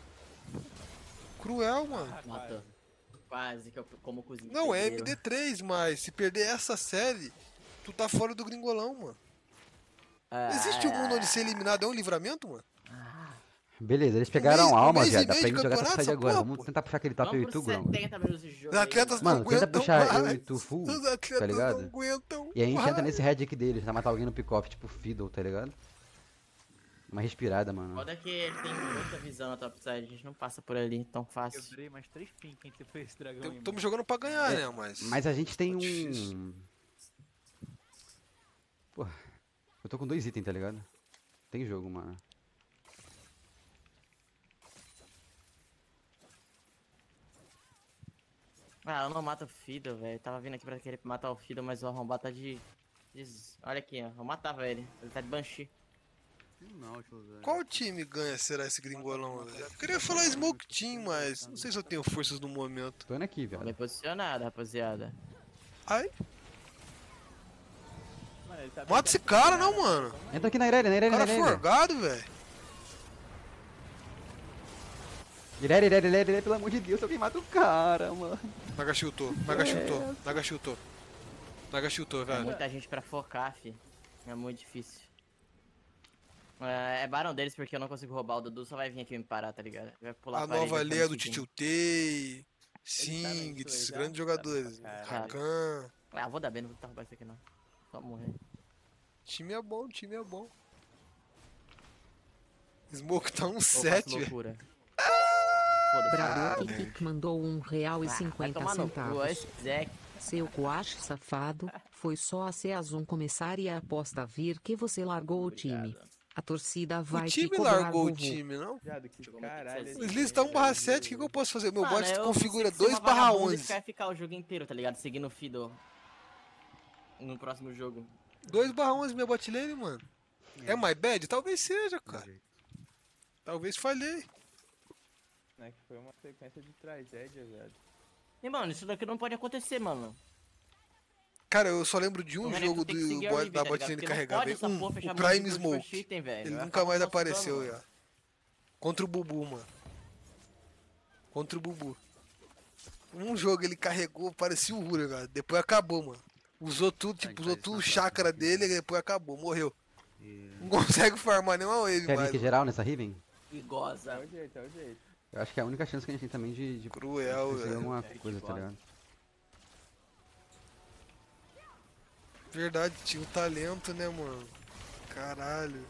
Cruel, mano. Matou. Quase que eu como cozinha. Não, é MD3, mas se perder essa série, tu tá fora do gringolão, mano. Existe um mundo onde ser eliminado é um livramento, mano? Beleza, eles pegaram mês- alma, um mês e viado. Dá meio pra de gente jogar essa campeonato, side agora. essa Vamos porra. tentar puxar aquele top eu e tu, Grão. 70 minutos de jogo. Os atletas aí, não Mano, tenta aguentam puxar eu mais. e tu full, Os tá atletas ligado? não aguentam E aí a gente entra mais. nesse head aqui deles, pra matar alguém no pick-off, tipo Fiddle, tá ligado? Uma respirada, mano. Foda que ele tem muita visão na topside, a gente não passa por ali tão fácil. Quebrei mais 3 ping. Quem que foi esse dragão aí, Estamos jogando pra ganhar, né? Mas. Mas a gente tem Difícil. um... Pô, eu tô com 2 itens, tá ligado? Tem jogo, mano. Ah, eu não mato o Fiddle, velho. Tava vindo aqui pra querer matar o Fiddle, mas o arrombado tá de... Olha aqui, ó. Eu matava ele. Ele tá de Banshee. Tem um Nautilus, velho. Qual time ganha, será esse gringolão, velho? Eu queria falar Smoke Team, mas não sei se eu tenho forças no momento. Tô indo aqui, Tá bem velho. posicionado, rapaziada. Ai, Mano, ele tá mata esse cara, não, mano. Entra aqui na Irelia, na Irelia, O na cara Irelia. forgado, velho. Irelia, pelo amor de Deus, alguém mata o cara, mano. Naga chutou, Naga chutou, Naga chutou. Naga chutou, É velho. muita gente pra focar, fi. É muito difícil. É Baron deles porque eu não consigo roubar. O Dudu só vai vir aqui me parar, tá ligado? Vai pular A parede, nova vai Leia do conseguir. Titutei, tá Singts, já? grandes jogadores. Tá, Rakan. Ah, vou dar bem, não vou tentar roubar isso aqui não. Só morrer. Time é bom, time é bom. Smoke tá um Ou faço 7, velho. loucura. Foda-se. Bradok mandou Vai tomar no cu, R$1,50. esse Zé. Seu coache safado, foi só a Seazon começar e a aposta vir que você largou o time. Obrigado. A torcida vai O te time cobrar, largou o vovô. time, não? Viado, que Jogou muito caralho. difícil. O esse Sliz tá game, 1/7, o velho. que eu posso fazer? Meu Mano, bot eu configura consigo ser uma vagabunda e 2/11. ficar ficar o jogo inteiro, tá ligado? Seguindo o Fiddle. No próximo jogo. 2/11 minha bot lane, mano. É my bad? Talvez seja, cara. Talvez falhei. Né, que foi uma sequência de tragédia, velho. E, mano, isso daqui não pode acontecer, mano. Cara, eu só lembro de um Mano, jogo tu tem que seguir a da Riven, tá bot ligado? lane Porque não carregar, pode velho. essa porra fechar O muito Prime de Smoke. first item, velho. Ele Vai nunca acabar mais com o nosso apareceu, dano. já. Contra o Bubu, mano. Contra o Bubu. Um jogo ele carregou, parecia o Hura, cara. Depois acabou, mano. Usou tudo, tipo, usou tudo o chakra dele e depois acabou, morreu. Não consegue farmar nenhuma wave Quer mais. link geral nessa Riven? E goza. É o jeito, é o jeito. Eu acho que é a única chance que a gente tem também de Cruel, fazer velho. alguma coisa, tá ligado? Verdade, tinha o talento, né, mano? Caralho.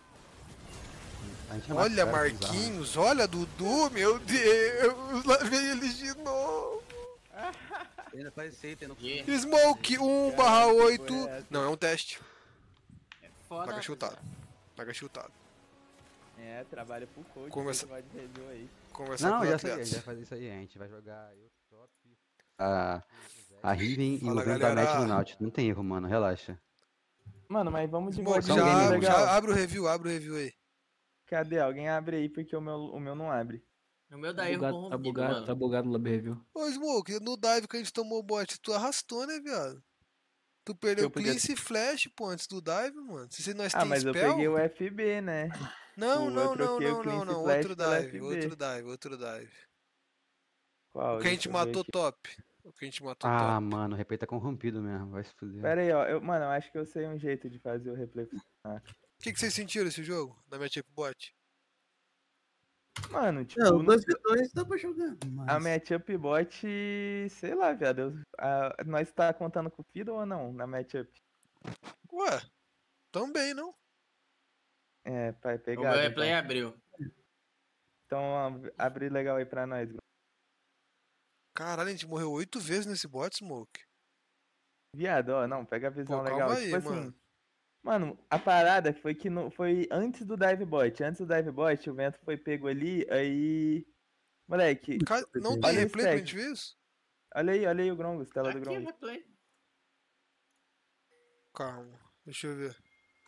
A gente não mata Olha, os caras, bizarro, né? Marquinhos, olha, Dudu, meu Deus. Lá vem eles de novo. Ainda faz esse item no Smoke 1/8. Não, é um teste. Foda. Naga chutado. Naga chutado. É, trabalha pro coach. Conversa- Vai de review aí. Conversar Não, com os já sei, a gente atletas. vai fazer isso aí. A gente vai jogar eu, top, a Riven e Fala, o Vento da galera. Match no Nautilus. Não tem erro, mano, relaxa. Mano, mas vamos de Smoke, Só um já, game abre, legal. já abre o review aí. Cadê? Alguém abre aí, porque o meu não abre. O meu dá erro corrompido, mano. Tá bugado no lab review. Ô, Smoke, no dive que a gente tomou o bot, tu arrastou, né, viado? Tu perdeu Eu podia- cleanse e flash, pô, antes do dive, mano. Se nós Ah, tem mas eu spell... peguei o FB, né? Não, eu não, não, troquei o não, cleanse não. flash Outro pelo dive, FB. outro dive. Qual? O que a gente Deixa eu ver matou aqui. top. O que a gente matou Ah, top. mano, o replay tá corrompido mesmo, vai se fuder. Pera aí, ó. Mano, eu acho que eu sei um jeito de fazer o replay funcionar. O que vocês sentiram esse jogo? Da matchup bot? Mano, tipo, Não, 2v2 dá pra jogar. a Mas... matchup bot, sei lá, viado. Nós tá contando com o Fiddle ou não na matchup? Ué, também, não? É, pai, O pegado. meu replay Então, abriu. abre legal aí pra nós. Caralho, a gente morreu 8 vezes nesse bot, Smoke. Viado, ó, não, pega a visão Pô, legal. calma Tipo aí, assim, mano. mano, a parada foi que foi antes do dive bot. Antes do dive bot, o vento foi pego ali, aí. Moleque, Não tem olha o replay pra stack. gente ver isso? Olha aí o Grongos, tela do Aqui o Grongos. replay. Calma, deixa eu ver.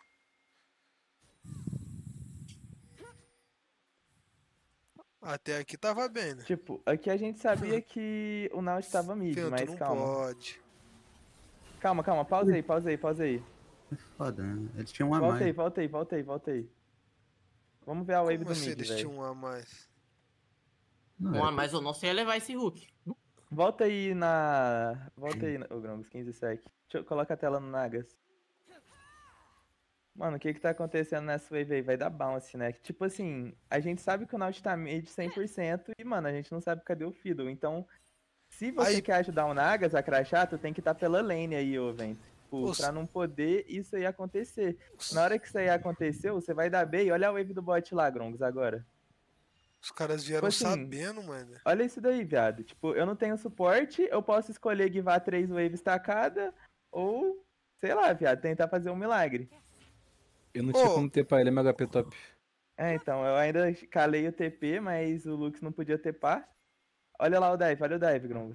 Até aqui tava bem, né? Tipo, aqui a gente sabia que o Naut tava mid, Vento, mas não calma. pode. Calma, pausa aí. Foda, né? Eles tinham um a Volta mais. aí. Vamos ver a wave Como do assim mid, eles velho. tinham um a mais? Não, Um era a mais eu não sei levar esse Hulk. Volta aí, ô Grongos, 15 sec. Coloca a tela no Nagas. Mano, o que tá acontecendo nessa wave aí? Vai dar bounce, né? Que, tipo assim, a gente sabe que o Naut tá mid 100% e, mano, a gente não sabe cadê o Fiddle. Então, se você Aí- quer ajudar o Nagas a crashar, tu tem que estar pela lane aí, ô Vento. Tipo, Os- pra não poder isso aí acontecer. Na hora que isso aí aconteceu, você vai dar bait. Olha a wave do bot lá, Grongos, agora. Os caras vieram assim, sabendo, mano. Olha isso daí, viado. Tipo, eu não tenho suporte, eu posso escolher guivar 3 waves tacada ou, sei lá, viado, tentar fazer um milagre. Eu não tinha Ô. como ter pra ele, é meu HP top. É, então, eu ainda calei o TP, mas o Lux não podia TPar. Olha lá o dive, olha o dive, Grongos.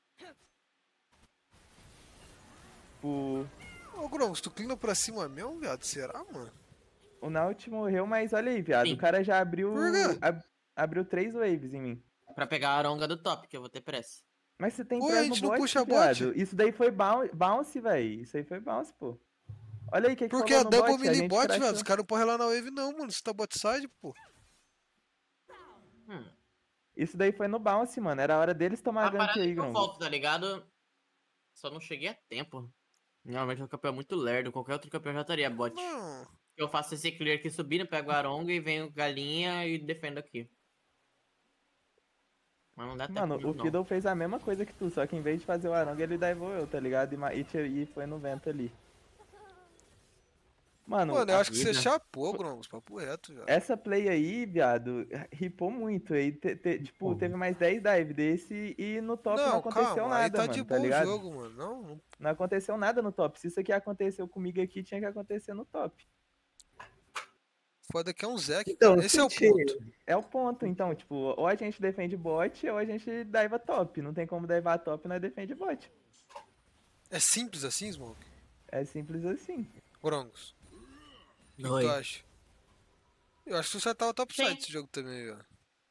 Tipo, Ô, Grongos, tu clina pra cima mesmo, viado? Será, mano? o Naut morreu, mas olha aí, viado. Sim. O cara já abriu. Por quê? Abriu 3 waves em mim. Pra pegar a aronga do top, que eu vou ter pressa. Mas você tem Pô, press a gente no não bot, puxa viado. bot? Isso daí foi bounce, velho. Isso aí foi bounce, pô. Olha aí, o que Porque rolou é no double bot? A melee gente bot, crashou. velho. Os caras não podem relar na wave, não, mano. Você tá bot side, pô. Isso daí foi no bounce, mano. Era a hora deles tomar A gank parada aí, que eu Grongos. volto, tá ligado? Só não cheguei a tempo. Normalmente o campeão é muito lerdo. Qualquer outro campeão já estaria bot. Não. Eu faço esse clear aqui subindo, pego a aronga e venho galinha e defendo aqui. Mas não dá tempo Mano, muito, o não. Fiddle fez a mesma coisa que tu, só que em vez de fazer o Arong, ele divou eu, tá ligado? E foi no vento ali. Mano, Mano, eu acho que você vida. chapou, Grongos. Papo reto, velho. essa play aí, viado, ripou muito. Aí, tipo, teve mais 10 dive desse e no top não aconteceu calma, aí nada, tá mano, de tá boa o ligado? jogo, mano. Não, Não aconteceu nada no top. Se isso aqui aconteceu comigo aqui, tinha que acontecer no top. foda que é um Zek, Então, cara. Esse é o senti- ponto. É o ponto, então, tipo, ou a gente defende bot ou a gente diva top. Não tem como divar top, nós defende bot. É simples assim, Smoke? É simples assim. Grongos. O que Oi. tu acha? Eu acho que você tava topside Sim. esse jogo também, velho.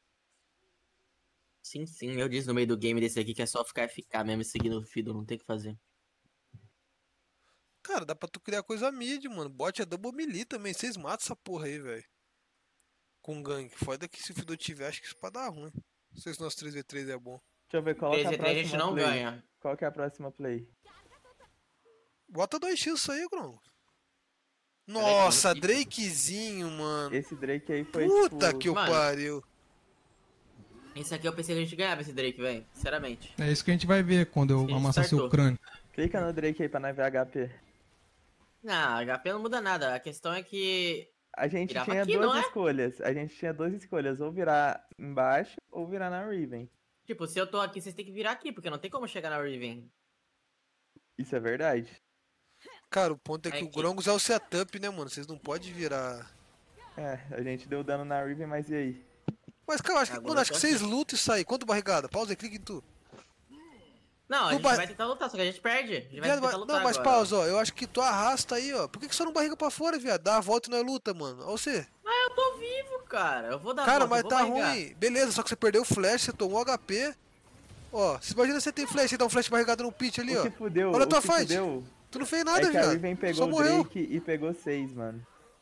Sim, sim. Eu disse no meio do game desse aqui que é só ficar FK mesmo e seguindo o Fiddle, não tem o que fazer. Cara, dá pra tu criar coisa mid, mano. Bot é double melee também. Vocês matam essa porra aí, velho. Com gank. Foda que se o Fiddle tiver, acho que isso pode dar ruim. Não sei se nosso 3v3 é bom. Deixa eu ver qual que é a 3v3 a próxima gente não play. ganha. Qual que é a próxima play? Bota 2x isso aí, Gron. Nossa, Drakezinho, mano. Esse Drake aí foi Puta tipo... que o Mano. pariu. Esse aqui eu pensei que a gente ganhava esse Drake, velho. Sinceramente. É isso que a gente vai ver quando eu Ele amassar seu startou. crânio. Clica no Drake aí pra nós ver HP. Não, HP não muda nada. A questão é que. A gente Virava tinha aqui, duas não é? escolhas. A gente tinha duas escolhas. Ou virar embaixo ou virar na Riven. Tipo, se eu tô aqui, vocês têm que virar aqui, porque não tem como chegar na Riven. Isso é verdade. Cara, o ponto é que É o que- Grongos é o setup, né, mano? Vocês não podem virar. É, a gente deu dano na Riven, mas e aí? Mas, cara, eu acho que, Agora mano, eu acho tô que vocês aqui. lutam isso aí. Quanto barrigada? Pausa aí, clica em tu. Não, a No gente ba- vai tentar lutar, só que a gente perde. A gente vai Viado, tentar lutar não, mas agora. pausa, ó. Eu acho que tu arrasta aí, ó. Por que só não barriga pra fora, viado? Dá a volta e não é luta, mano. Ó você. Eu tô vivo, cara. Eu vou dar Cara, volta, mas eu vou tá barrigar. ruim. Beleza, só que você perdeu o flash, você tomou HP. Ó, se imagina você tem flash, você dá um flash barrigado no pitch ali, O ó. que fudeu, Olha a o tua que fight. fudeu Tu não fez nada, é que a viado. Riven Só pegou o morreu. Drake e pegou 6, mano.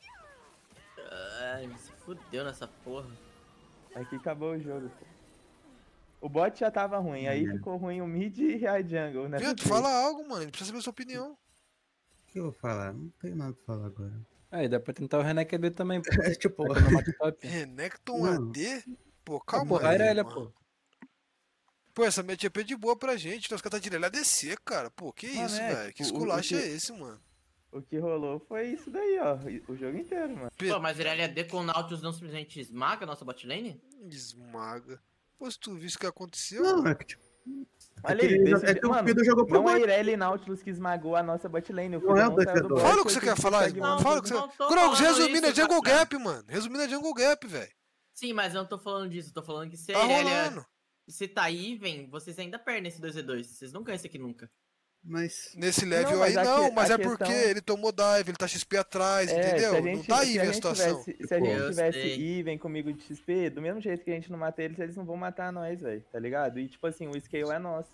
Ai, se fudeu nessa porra. Aqui acabou o jogo. O bot já tava ruim, aí ficou ruim o mid e a jungle, né? Viado, fala algo, mano. Ele precisa saber a sua opinião. O que eu vou falar? Não tenho nada pra falar agora. Aí, dá pra tentar o Renek B também, pô. Tipo, Vai que eu não mato top. Renekton Não. AD? Pô, Ah, calma pô, aí, Irelia, mano. pô. Pô, essa matchup é de boa pra gente. Então os caras tá tirando a DC, cara. Pô, que Mano, isso, é, velho? Que tipo, esculacho é esse, mano? o que rolou foi isso daí, ó. O jogo inteiro, mano. Pô, mas Irelia D com o Nautilus não simplesmente esmaga a nossa bot lane? Esmaga. Pô, se tu visse o que aconteceu, Não, mano. é que tipo. Olha que aí, ele desse é que o mano, Fiddle jogou pro não é bot. Irelia e Nautilus que esmagou a nossa bot lane. O Não é Fiddle o não saiu do defensor. bot. Fala o que você foi quer falar, segue irmão. o Fala o que jogo. você... Não tô Grogs, falando resumindo é isso, jungle cara. gap, mano. Resumindo é jungle gap, velho. Sim, mas eu não tô falando disso. Eu tô falando que se a Tá Irelia... rolando. Se tá even, vocês ainda perdem esse 2v2. Vocês não ganham esse aqui nunca. Mas. Nesse level mas aí não, mas a é porque questão- ele tomou dive, ele tá XP atrás, É, entendeu? Não tá even a situação. Se a gente Eu tivesse sei. even comigo de XP, do mesmo jeito que a gente não mata eles não vão matar nós, velho, tá ligado? E tipo assim, o scale é nosso.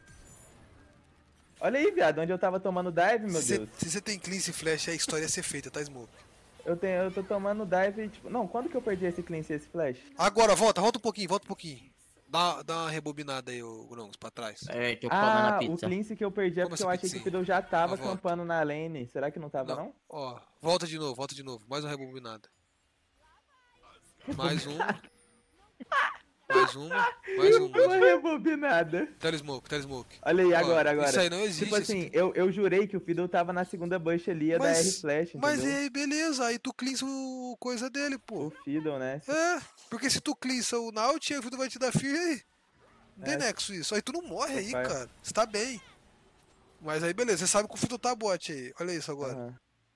Olha aí, viado, onde eu tava tomando dive, meu Deus. Se você tem cleanse e flash, a história ia ser feita, tá, Smoke? Eu tô tomando dive, tipo... Não, quando que eu perdi esse cleanse e esse flash? Agora, volta um pouquinho. Dá uma rebobinada aí, ô Grogs, pra trás. É, tô comendo a Ah, o pizza. cleanse que eu perdi é Como porque essa eu achei que pizzinha? o Fiddle já tava Ah, volta. campando na lane. Será que não tava, não? Ó, volta de novo. Mais uma rebobinada. Mais uma. Mais uma. Rebobinada. Telesmoke. Olha aí, Ó, agora. Isso aí não existe. Tipo assim, eu jurei que o Fiddle tava na segunda bush ali, ia dar R-Flash, Mas e entendeu? aí, beleza, aí tu cleansa o coisa dele, pô. O Fiddle, né? É, porque se tu cleansa o Naut, aí o Fiddle vai te dar fear aí. Não tem É. nexo isso. Aí tu não morre aí, Vai. cara. Você tá bem. Mas aí, beleza, você sabe que o Fiddle tá bot aí. Olha isso agora. Aham.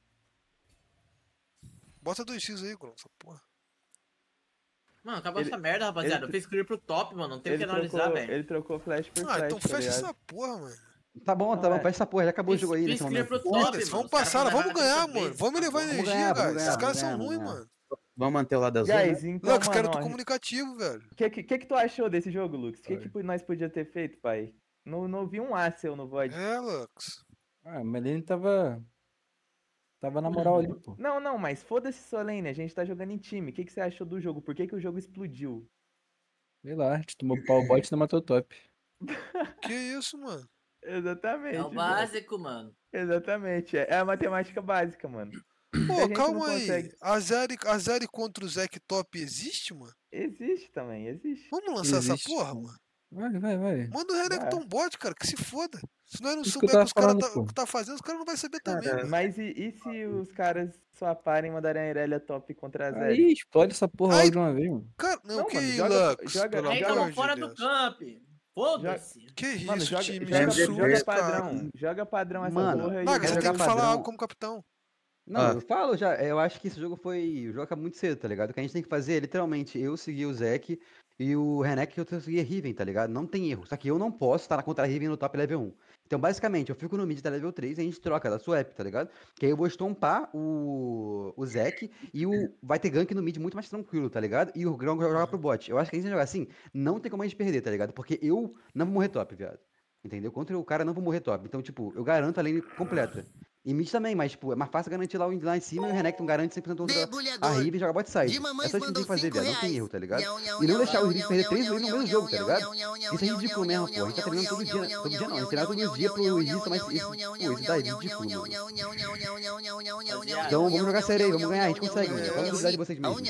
Bota 2x aí, Grom, essa porra. Mano, acabou Ele- essa merda, rapaziada. ele- Eu fiz clear pro top, mano. Não tem o que Ele analisar, trocou, velho. ele trocou flash por Ah, flash, então tá fecha ligado? essa porra, mano. Tá bom, Não, é. fecha essa porra, já acabou o jogo aí Fiz nesse clear momento. pro top, Foda-se, mano. vamos Os caras passar, vão vamos levar ganhar, 30 mano. vezes, Vamos tá levar bom. energia, ganhar, guys. vamos Esses ganhar, caras vamos são ganhar, ruins, vamos mano. Vamos manter o lado azul. Guys, Né? então, Lux, cara, mano, eu tô comunicativo, velho. o que tu achou desse jogo, Lux? O que nós podíamos ter feito, pai? Não vi um A seu no VOD. É, Lux. Ah, mas ele tava na moral ali, pô. Não, mas foda-se Solene, a gente tá jogando em time. O que você achou do jogo? Por que o jogo explodiu? Sei lá, a gente tomou pau bot e não matou o top. Que isso, mano? Exatamente. É o velho. básico, mano. Exatamente. É a matemática básica, mano. Se a Pô, gente calma não aí. consegue- A Zeri contra o Zek top existe, mano? Existe também, existe. Vamos lançar essa Existe. porra, mano? Vai. Manda o Renekton bot, cara, que se foda. Se nós não Isso que eu souber o que tava os caras falando, pô. tá fazendo, os caras não vão saber também, Cara, mano. Mas e se os caras swaparem e mandarem a Irelia top contra a Zeri? Aí, explode essa porra Ai, logo de uma vez, mano. Cara, não, Não, que mano, joga- Lux, joga- pelo Aí joga- amor tamo de fora Deus. do camp. Foda-se. Que isso, Mano, time joga Jesus, joga cara. padrão. Joga padrão essa Mano, porra aí. Naga, quer você velho. tem jogar que falar padrão? algo como capitão. Não, Ah. eu falo já, eu acho que esse jogo foi. O jogo acaba muito cedo, tá ligado? O que a gente tem que fazer é literalmente eu seguir o Zek e o Renek eu seguir a Riven, tá ligado? Não tem erro. Só que eu não posso estar contra a Riven no top level 1. Então, basicamente, eu fico no mid da level 3 e a gente troca da swap, tá ligado? Que aí eu vou estompar o Zek e vai ter gank no mid muito mais tranquilo, tá ligado? E o Grão vai jogar pro bot. Eu acho que a gente vai jogar assim, não tem como a gente perder, tá ligado? Porque eu não vou morrer top, viado. Entendeu? Contra o cara eu não vou morrer top. Então, tipo, eu garanto a lane completa. E mid também, mas, tipo, é mais fácil garantir lá em cima e o Renekton garante 100% contra a Riven e joga bot side. É só isso que tem que fazer, viado. Não tem erro, tá ligado? E não deixar o Riven perder 3 vezes no mesmo jogo, tá ligado? Isso é ridículo mesmo, pô. A gente tá treinando todo dia. Todo dia não, a gente treina todos os dias pro Riven tomar isso. Pô, isso daí é ridículo, mano. Então vamos jogar sério aí, vamos ganhar, a gente consegue, mano. Vamos cuidar de vocês mesmos.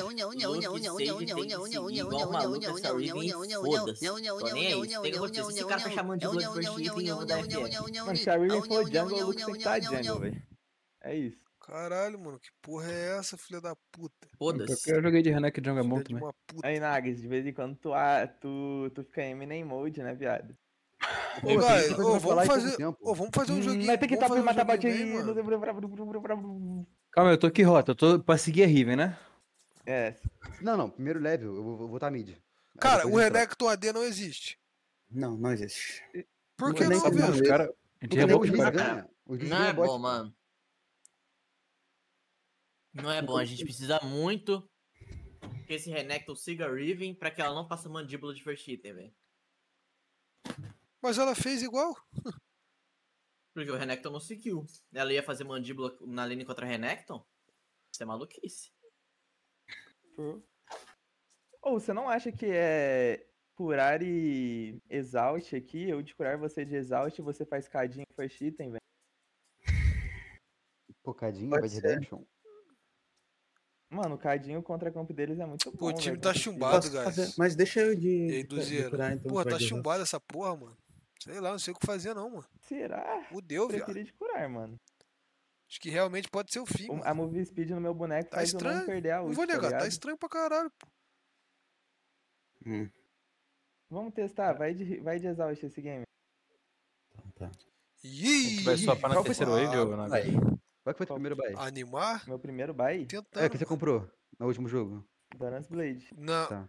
Igual maluco essa Riven, foda-se. Tô nem aí. Se tem que acontecer, se esse cara fechar a mandíbula de first item, eu vou dar FF. Mano, se a Riven for jungle, o Lux tem que estar jungle, velho. É isso. Caralho, mano, que porra é essa, filha da puta? Foda-se. Eu joguei de Renek Jungle bom Filha de também. uma puta. Aí, Nagas, de vez em quando tu fica Eminem mode, né, viado? Ô, Pô, guys, tem coisa pra falar em pouco tempo. vamos fazer um joguinho. Mas tem que vamos tá pra fazer um matar bot joguinho aí. bem, mano. Calma, eu tô aqui rota, eu tô pra seguir a Riven, né? É, Não, primeiro level, eu vou botar mid. Aí Cara, depois o a gente troca. Renekton AD não existe. Não existe. Por Não que é nem não, sabe velho? não. Os caras. A gente Porque revolta os os Blitz caras. ganha. Os Blitz Não ganha é bot. bom, mano. Não é bom, a gente precisa muito que esse Renekton siga a Riven pra que ela não faça mandíbula de first item, velho. Mas ela fez igual. Porque o Renekton não seguiu. Ela ia fazer mandíbula na lane contra a Renekton? Isso é maluquice. Ou você não acha que é curar e exaust aqui? Eu de curar você de exaust e você faz cadinho first item, velho? Pocadinho, Pode vai de ser. redemption. Mano, o cadinho contra a comp deles é muito bom. Pô, o time velho, tá contra o chumbado, Posso guys. fazer- Mas deixa eu E aí, de Duzeiro? curar, então. Pô, vai tá de chumbado essa porra, mano. Sei lá, não sei o que fazer não, mano. Será? Fudeu, viado. Preferia de curar, mano. Acho que realmente pode ser o fim, mano. A move speed no meu boneco Tá faz eu não estranho. perder a Não ult, vou tá negar, tá ligado? estranho pra caralho, pô. Vamos testar, vai de exaust esse game. Tá. A gente vai swapar na Qual foi terceira teu- wave, ou Nagas? Qual que foi o primeiro buy? Animar? Meu primeiro buy? Tentando. É, que você comprou no último jogo. Doran's Blade. Não. Tá.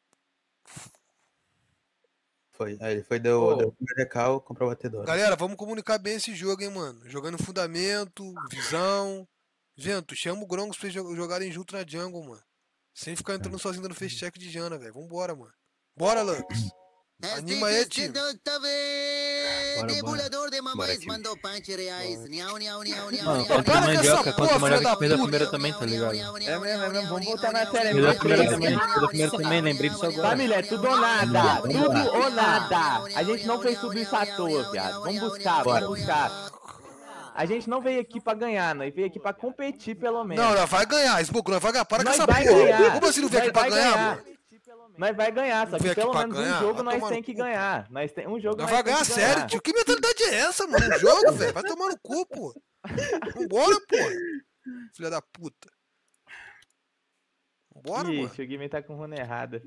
Foi. Aí ele foi, deu o primeiro recal, comprou o batedor. Galera, vamos comunicar bem esse jogo, hein, mano. Jogando fundamento, visão. Vento, chama o Grongos pra eles jogarem junto na jungle, mano. Sem ficar entrando sozinho dando face check de Jana, velho. Vambora, mano. Bora, Lux. Anima aí, time. Debulador de Bora, mamães time. mandou punch reais. Niau, niau, niau, niau, Mano, niau, contra niau, mandioca, niau, contra niau, mandioca niau, que perdeu a niau, primeira niau, também, tá ligado? É mesmo, vamos voltar na série. Perdeu a vamos primeira voltar. também, perdeu a primeira também, lembrei disso agora. Família, é tudo ou nada. Tudo ou nada. A gente não fez tudo isso à toa, viado. Vamos buscar, bora buscar. A gente não veio aqui pra ganhar, nós veio aqui pra competir, pelo menos. Não, nós vai ganhar. Smoke, nós vai ganhar. Para com Nós essa vai porra. ganhar. Como assim não veio aqui Nós pra vai ganhar, ganhar. mano? Nós vai ganhar, só Não veio que aqui pelo pra menos ganhar? um jogo Vai nós tomar tem no que cu. ganhar. Um jogo Nós nós vai tem ganhar que sério, ganhar. tio. Que mentalidade é essa, mano? Um jogo, velho. Vai tomar no cu, pô. Vambora, pô. Filha da puta. Vambora, mano. Ixi, o game tá com runa errada.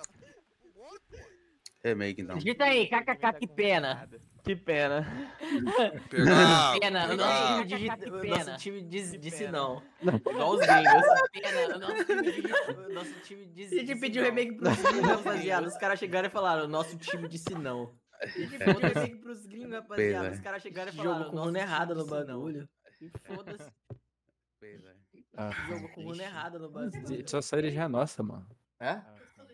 Remake, então. Digita aí, kkk, que pena. Que pena. Pegar. Pena, o pegar. nosso time, nosso time disse não. Igual os gringos. Pena, o nosso time disse A gente pediu remake pros gringos, rapaziada. Os caras chegaram e falaram, o nosso time disse não. A gente pediu remake pros gringos, rapaziada. Pois é. Os caras chegaram e falaram, Jogo com nosso runa time errada no disse não. bagulho. E foda-se. Ah, Jogo com runa errada no bagulho. essa série já é nossa, mano. É?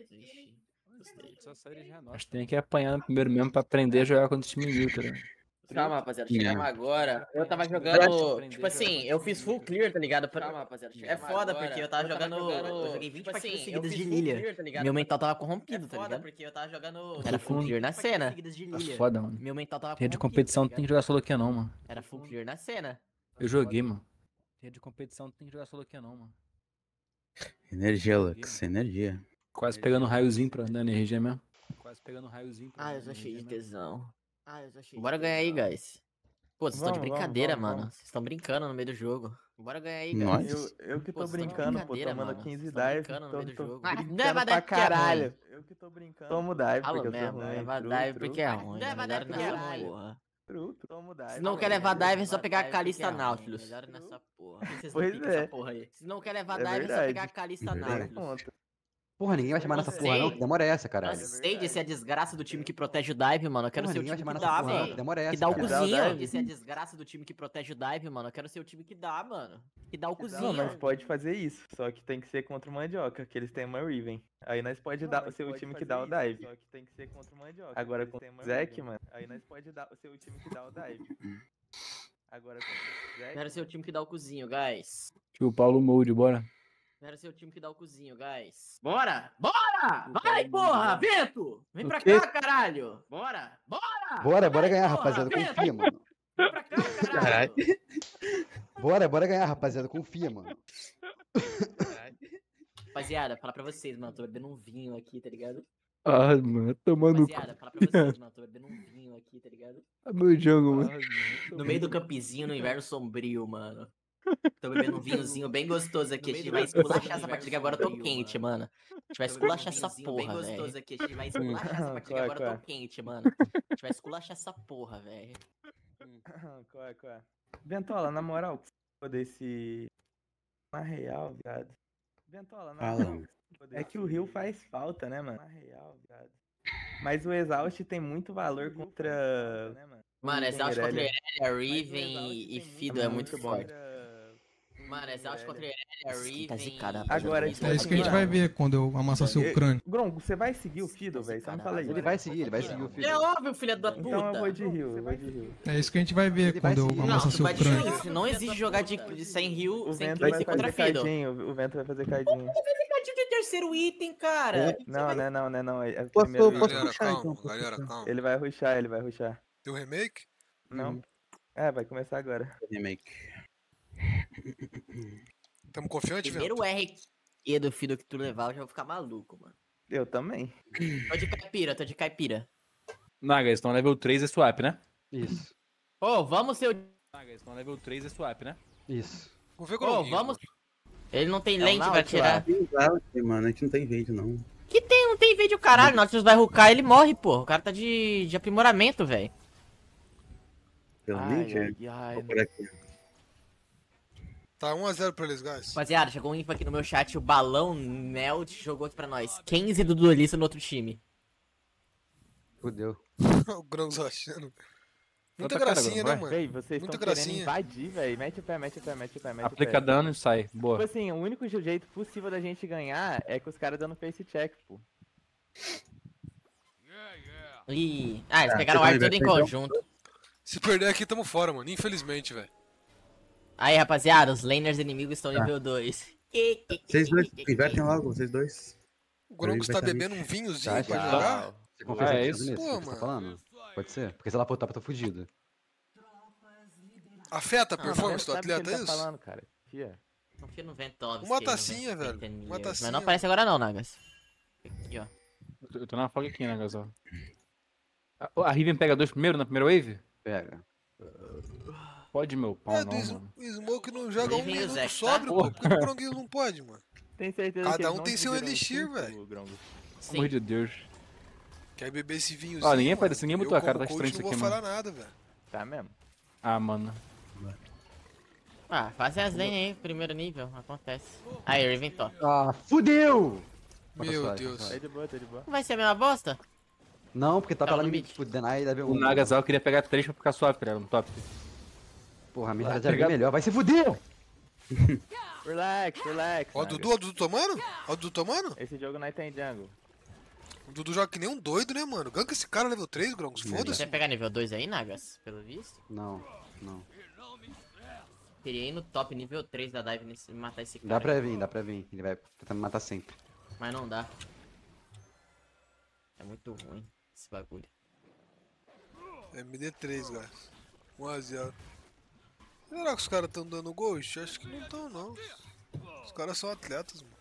Essa série já é nossa. Acho que tem que apanhar no primeiro mesmo pra aprender a jogar contra o time new, tá ligado? Calma, rapaziada, chegamos É. agora. Eu tava jogando. Tipo assim, eu fiz full clear, tá ligado? Calma, rapaziada. É foda porque eu tava jogando. Eu joguei 20 partidas seguidas de Lilia. Meu mental tava corrompido, tá ligado? Porque eu tava jogando. Era full clear na cena. É foda, mano. Meu mental tava Dia de corrompido, competição tá não tem que jogar solo aqui não, mano. Era full clear na cena. Eu joguei, mano. Dia de competição não tem que jogar solo aqui não, mano. Energia, Lux. Energia. Quase pegando um raiozinho pra dar energia mesmo. Quase pegando um raiozinho pra Ah, dar eu tô cheio de energia mesmo. tesão. Bora ganhar aí, guys. Pô, vocês estão de Vamos, brincadeira, vamos, mano. vamos. Vocês estão brincando no meio do jogo. Bora ganhar aí, guys. Nós? Eu que Pô, tô vocês tão de brincando, pô, brincadeira, tomando mano. 15 Vocês tão dive, brincando no tô meio do jogo. Ah, brincando não é pra dive porque é ruim. caralho. Eu que tô brincando. Tomo dive, Fala porque eu mesmo, sou ruim. leva True, dive true. porque é ruim. Leva Melhor dive nessa porque é porra. True, tomo dive. Se não quer levar dive, é só pegar a Calista Nautilus. Melhor nessa porra. Por que vocês Pois não picam é. essa porra aí? Se não quer levar É dive, é só verdade. pegar a Calista Verdade. Nautilus. Porra, ninguém vai chamar nessa porra não, que demora é essa, caralho. Cansei de ser a desgraça do time que protege o dive, mano. Eu quero Porra, ser o ninguém vai time que chamar nessa dá, porra não, velho. que demora é Que essa, dá o cara. Que dá o cozinho. dive. De ser a desgraça do time que protege o dive, mano. Eu quero ser o time que dá, mano. Que dá o Não, cozinho. nós pode fazer isso, só que tem que ser contra o Mandioca, que eles têm uma Riven. Aí nós pode dar ser o time que dá o dive. Só que tem que ser contra o Mandioca. Agora com o Zek, mano, aí nós pode dar ser o time que dá o dive. Agora com o Zek. Quero ser o time que dá o cozinho, guys. Tipo o Paulo Mold, bora. Quero ser o time que dá o cozinho, guys. Bora! Bora! Vai, porra! Vento! Vem O pra quê? cá, caralho! Bora! Bora! Bora Vai, ganhar, porra, rapaziada, vento! confia, mano. Vem pra cá, caralho! Bora ganhar, rapaziada, confia, mano. Rapaziada, falar pra vocês, mano. Tô bebendo um vinho aqui, tá ligado? Ah, mano, tomando cu. Rapaziada, falar pra vocês, mano. Tô bebendo um vinho aqui, tá ligado? É meu jogo, mano. No meio do campizinho, no inverno sombrio, mano. Tô bebendo um vinhozinho bem gostoso aqui. A gente vai esculachar essa partida que agora eu tô quente, mano. A gente vai esculachar essa porra, velho. A gente vai esculachar essa partida que agora eu tô quente, mano. A gente vai esculachar essa porra, velho. Qual é? Ventola, na moral, desse. Na real, viado. Ventola, na Fala. moral. É que o Rio faz falta, né, mano? Na real, viado. Mas o Exaust tem muito valor contra. Mano, Exaust contra Irelia. Irelia, Riven e Fiddle é muito bom. forte. Mano, Exaust contra Irelia, Riven. Tá zicado, Agora, É isso que a gente vai ver quando eu amassar seu crânio. Grongo, você vai seguir o Fiddle, velho? Você não fala isso. Ele vai seguir o filho. É óbvio, filha da puta. Então eu vou de Rio, É isso que a gente vai ver quando eu Não, amassar tu seu vai de crânio. Shinx. Não existe jogar de sem rio, O sem vento Cleanse vai contra fazer Fiddle. cadinho, o vento vai fazer cadinho. Cadinho de terceiro item, cara. Não. É Posso- primeiro posso Galera, puxar, calma, então, posso galera, puxar. calma. Ele vai rushar. Deu remake? Não. É, vai começar agora. Remake. Tamo confiante, Vento? Primeiro R. E do Fiddle que tu levar, eu já vou ficar maluco, mano. Eu também. Tô de caipira. Naga, eles estão level 3 é swap, né? Isso. Ô, vamos ser o... Naga, eles estão level 3 é swap, né? Isso. Vou ver Ô, vamos... Ele não tem lente pra tirar. Mano, a gente não tem vídeo, não. Que tem? Não tem vídeo, caralho. Nautilus vai rucar, ele morre, pô. O cara tá de aprimoramento, velho. Pelo Ninja? Vou por aqui. Tá 1x0 pra eles, guys. Rapaziada, chegou um info aqui no meu chat, o Balão Melt jogou aqui pra nós. 15 do duelista no outro time. Fudeu. O Grãos achando. Muita Outra cara gracinha, agora, né, vai. mano? Véi, vocês Muita estão querendo gracinha. invadir, velho. Mete o pé, mete o pé, mete o pé, mete o pé, mete o pé. Aplica dano e sai. Tipo Boa. assim, o único jeito possível da gente ganhar é com os caras dando face check, pô. Ih. Ah, eles pegaram o você ar vai tudo em pegar. conjunto. Se perder aqui, tamo fora, mano. Infelizmente, velho. Aí, rapaziada, os laners inimigos estão nível 2. Vocês dois, invertem logo, vocês dois. O Gronkos tá bebendo um vinhozinho pra jogar? Você confia É nisso? isso? Pô, Pô, que você tá mano. falando? Pode ser? Porque se ela pôr top, eu tô fudido. Afeta a Não, performance do sabe o que atleta, ele é tá isso? falando, cara. Fia. Confia no Ventovski. Uma tacinha, velho. Uma Mas tacinha. não aparece agora não, Nagas. Aqui, ó. Eu tô na folga aqui, né, Gasol? A Riven pega 2 primeiro na primeira wave? Pega. Pode, meu pau, É, não, mano. o Smoke não joga um Vem o minuto Zé, tá? sóbrio, pô. Por que o Gronguinho não pode, mano? Tem certeza que Cada eles um não tem seu dividiram elixir, cinco, velho. Grongo? Pelo amor de Deus. Quer beber esse vinhozinho, Ó, ninguém mano? aparece, ninguém botou Eu, a cara, como tá coach, estranho isso não aqui, vou mano. falar nada, velho. Tá mesmo? Ah, mano. Ah, fazem as lane aí, primeiro nível, acontece. Aí, Riven top. Ah, fudeu! Meu suave, Deus. Tá de boa, tá de boa. Não vai ser a mesma bosta? Não, porque top Tá ela no me mid. fudendo aí deve O Nagasal queria pegar 3 pra ficar suave, cara, no top. Porra, a minha Vai estratégia é pegar- melhor. Vai se fuder! Relax, relax. Ó, o Naga. Dudu, ó, o Dudu tomando? Ó, o Dudu tomando? Esse jogo nós tem jungle. O Dudu joga que nem um doido, né, mano? Ganka esse cara level 3, Gronkos, Você foda-se. vai pegar nível 2 aí, Nagas? Pelo visto? Não, não. Queria ir no top nível 3 da dive e matar esse cara. Dá pra vir, dá pra vir. Ele vai tentar me matar sempre. Mas não dá. É muito ruim esse bagulho. É MD3, guys. 1x0. Será que os caras tão dando ghost? Acho que não tão, não. Os caras são atletas, mano.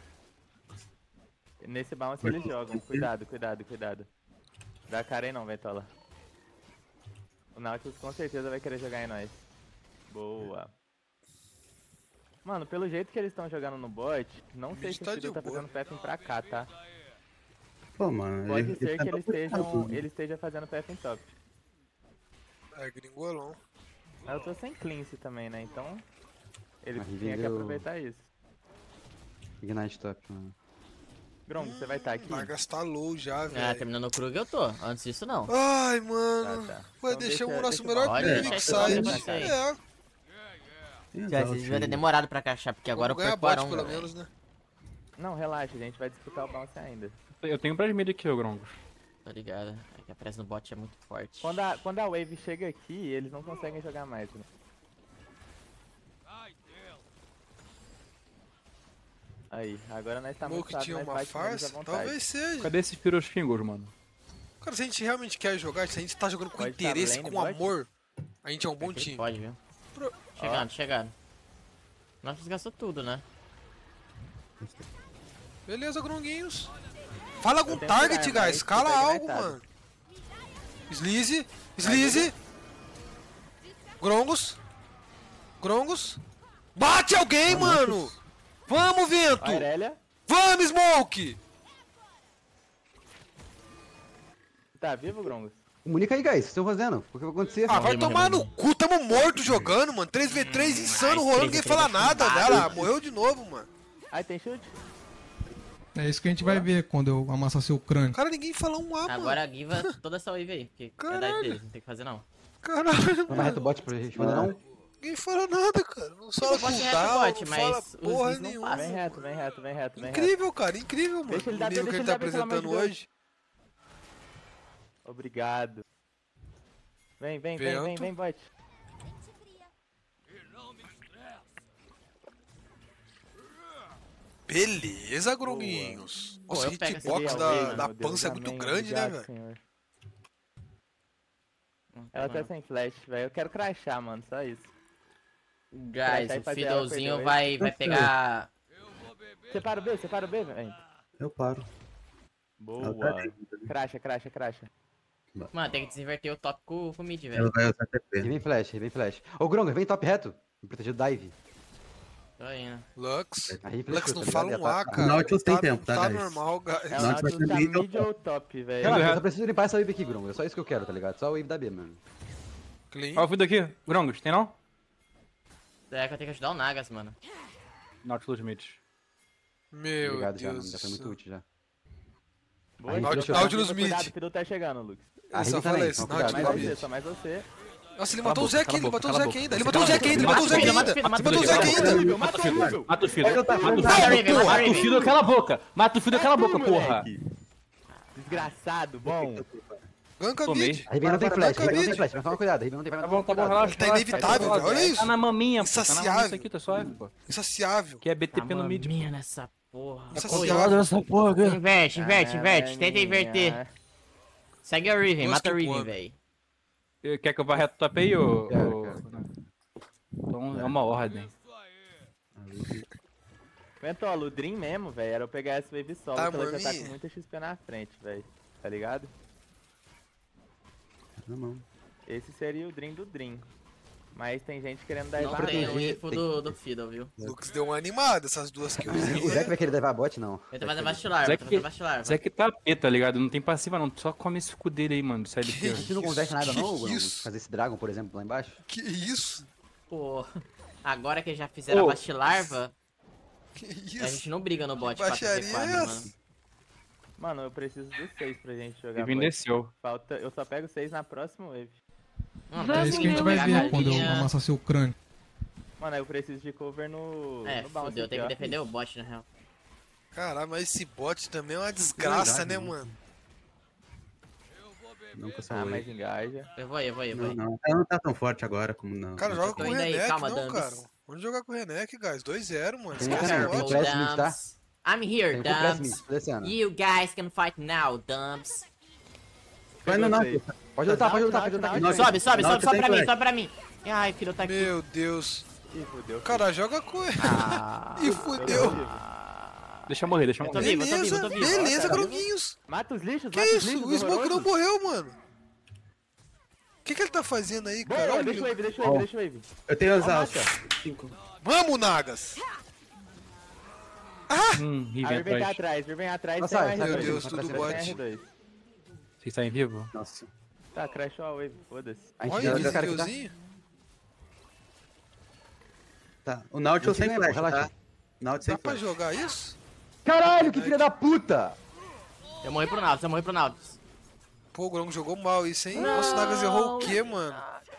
Nesse bounce eles jogam. Cuidado, cuidado, cuidado. Dá cara aí não, Ventola. O Nautilus com certeza vai querer jogar em nós. Boa. Mano, pelo jeito que eles estão jogando no bot, não sei se o tá Fiddle de tá boa. fazendo pathing pra cá, tá? Pô, mano. Pode ser tá que complicado. ele esteja fazendo pathing top. É, gringolão. Mas eu tô sem cleanse também, né? Então, ele Mas tinha que vendeu- aproveitar isso. Ignite top, mano. Grongo, você vai estar aqui? Vargas tá low já, Ah, velho. terminando o Krug eu tô. Antes disso não. Ai, mano. Tá, tá. Vai Então deixar deixa- o nosso deixa melhor Pode player deixar que esse sai. bagulho pra sair. É, Já, vocês deviam ter demorado pra caixar, porque agora vamos foi ganhar bot Quarão, pelo velho. menos, né? Não, relaxa, a gente vai disputar o bounce ainda. Eu tenho pra mid aqui, ô Grongos. Tô ligado. É que a pressa no bot é muito forte. Quando a wave chega aqui, eles não conseguem jogar mais, né? Aí, agora nós tá muito Smoke tinha nós uma bate neles à farsa? vontade. Talvez seja. Cadê esses Pyros Fingers, mano? Cara, se a gente realmente quer jogar, se a gente tá jogando com Pode tá interesse, lane, com bot? amor, a gente é um bom Ele time. pode, viu? Pro- Chegando, chegando. Nós gastou tudo, né? Beleza, Gronguinhos. Fala algum Eu tenho target, que pegar guys. mais, Cala vou pegar algo, metade. mano. Sleaze. Sleaze. Grongos. Grongos. Bate alguém, mano. Vamos, Vento. A Irelia, Vamos, Smoke. tá vivo, Grongos? Comunica aí, guys. O que vocês estão fazendo? O que vai acontecer? Ah, vai tomar no cu. Tamo morto jogando, mano. 3v3 insano rolando. Ninguém fala nada, velho. Ah, morreu de novo, mano. Ai, tem chute? É isso que a gente vai ver quando eu amassar seu crânio. Cara, ninguém fala um A, mano. Agora a Giva toda essa wave aí, porque é Caralho. da deles, não tem o que fazer não. Caralho, Não vai reto bot pra responder, não? ninguém fala nada, cara. Não fala Pode com ser tal, bot, não mas fala os porra Wiz não nenhuma. passam. Vem reto, vem reto, vem reto, vem reto. Incrível, cara, incrível, mano. Deixa ele O dar B, nível que deixa ele tá ele dar B, pelo amor de apresentando Deus. hoje. Obrigado. Vem, vem, vem, vem, Vento. vem, bot. Beleza, Gronguinhos. Pô, Nossa, eu pego essa hitbox BL, da Meu Deus, pança é muito amém, grande, né, obrigado, velho? senhor. Não Ela tem tá sem flash, velho. Eu quero crashar, mano, só isso. Guys, Crashar e o fazer ela Fiddlezinho perder vai pegar... Separa o B, velho. Eu paro. Boa. Cracha. Mano, tem que desinverter o top com o mid, Ela velho. vai usar TP. Vem flash. Ô, Gronga, vem top reto. Me proteger do dive. Tô indo. Lux. Aí Lux não tá fala ligado? um A, cara. O Nautilus tem Tá- tempo, tá, Tá guys? normal, guys. É o Nautilus vai Nautilus ter tá mid ou mid ou top, velho. Relaxa, eu só preciso limpar essa wave aqui, Gronga. É só isso que eu quero, tá ligado? Só a wave da B, mano. Clean. Ó, o fio daqui. Grongos, tem não? É que eu tenho que ajudar o Nagas, mano. Nautilus mid. Meu Obrigado já, Deus mano. Já foi do muito céu. útil já. Boa, Nautilus mid. Cuidado, o Fiddle tá chegando, Lux. A Só Riven fala também, isso, então Nautilus cuidado. Mais mid. você, só mais você. Nossa, ele Cala matou o a boca, Zeke, cala ele a boca, matou o cala a Zeke boca. ainda. Ele matou o Zeke ainda, ele Mata matou o Zeke Fiddle, ainda. mata Ele matou o Zeke ainda. Mata o Fiddle. Mata o Fiddle. Mata Mata o Riven, Fiddle. mata Mata o Fiddle, cala a boca. Mata o Fiddle, cala a boca, porra. Moleque. Desgraçado, bom. Ganka Tomei. mid. A Riven não tem flash, Ganka a Riven não tem mid. flash. Mas toma cuidado, a Riven não tem flash. Tá bom, relaxa. Tá inevitável, velho. Olha isso. Tá na maminha, pô. Tá na maminha Insaciável. isso aqui, tá suave, pô. Insaciável. Que é BTP no mid. Minha nessa porra. Insaciável. Essa porra, cara. Inverte. Tenta inverter. Segue a Riven, Duas mata a que Riven, voam. velho. Quer que eu vá reto top aí, ô? Quero. Então é uma ordem. Mentola, o Dream mesmo, velho, era eu pegar essa wave solo, Tá, que ela já tá mami. com muita XP na frente, velho. Tá ligado? Na mão. Esse seria o Dream do Dream. Mas tem gente querendo dar Não essa tem o proteger, info tem- do Fiddle, viu? Lux deu uma animada, essas duas kills. O Zeke vai querer levar bot, não. Eu tô fazendo vacilar, Zé eu tô fazendo vacilar. Zé que tá P, tá ligado? Não tem passiva não, só come esse cu dele aí, mano. Sai do A que. gente não conversa nada Que não, Gronga? isso? Fazer esse Dragon, por exemplo, lá embaixo? Que isso? Pô, agora que já fizeram Ô. a vacilarva, Que a isso? gente não briga no bot Baixaria 4v4, é essa? mano. Mano, eu preciso dos 6 pra gente jogar. Riven bot. desceu. Falta, eu só pego 6 na próxima wave. Mano, É isso que a gente vai ver quando eu amassar seu crânio. Mano, eu preciso de cover no. É, no bounce fodeu, aqui, tem que ó. defender o bot, na real. Caralho, mas esse bot também é uma desgraça, né, Verdade, mano? Não com essa Ah, wave. mas engaja. Eu vou. Não. Ela não tá tão forte agora como não. Cara, não joga tá com o indo aí, Renek, calma, não, Dambs. cara. Vamos jogar com o Renek, guys. 2-0, mano. Tem Esquece cara, o tem bot. press mid, tá? I'm here, Tem full press mid, Dumps. seleciona. You guys can fight now, Dumps. Vai no Nautilus. Pode lutar, pode lutar, pode lutar. Sobe tem pra mim, flash. sobe pra mim. Ai, filho, tá aqui. Meu Deus. Ih, fodeu. Cara, joga com ele. Ah, E fudeu. Deixa eu morrer, deixa eu Eu tô morrer. vivo, eu tô vivo, eu tô vivo. Beleza, Ó, cara. Groguinhos. Mata os lixos, Que mata os isso? lixos. O Smoke não horrorosos. morreu, mano. O que ele tá fazendo aí, cara? Boa, Olha deixa o ele. wave, deixa o wave, deixa o wave. Eu tenho as Ó, alças. mata. Vamos, Nagas. Riven A Riven tá atrás. Riven atrás Nossa, tem um meu R2. Deus, Tem tudo um bot. R2. Vocês saem vivo? Nossa. Tá, crashou a wave, foda-se. A gente Olha deu esse o cara que tá. killzinho. Tá. O Nautilus sem Gente, flash, relaxa. tá? Nautilus sem Dá pra flash. jogar isso? Caralho, que filha da puta! Eu morri pro Nautilus, Pô, o Grongo jogou mal isso, hein? Nossa, o Nagas errou o quê, mano?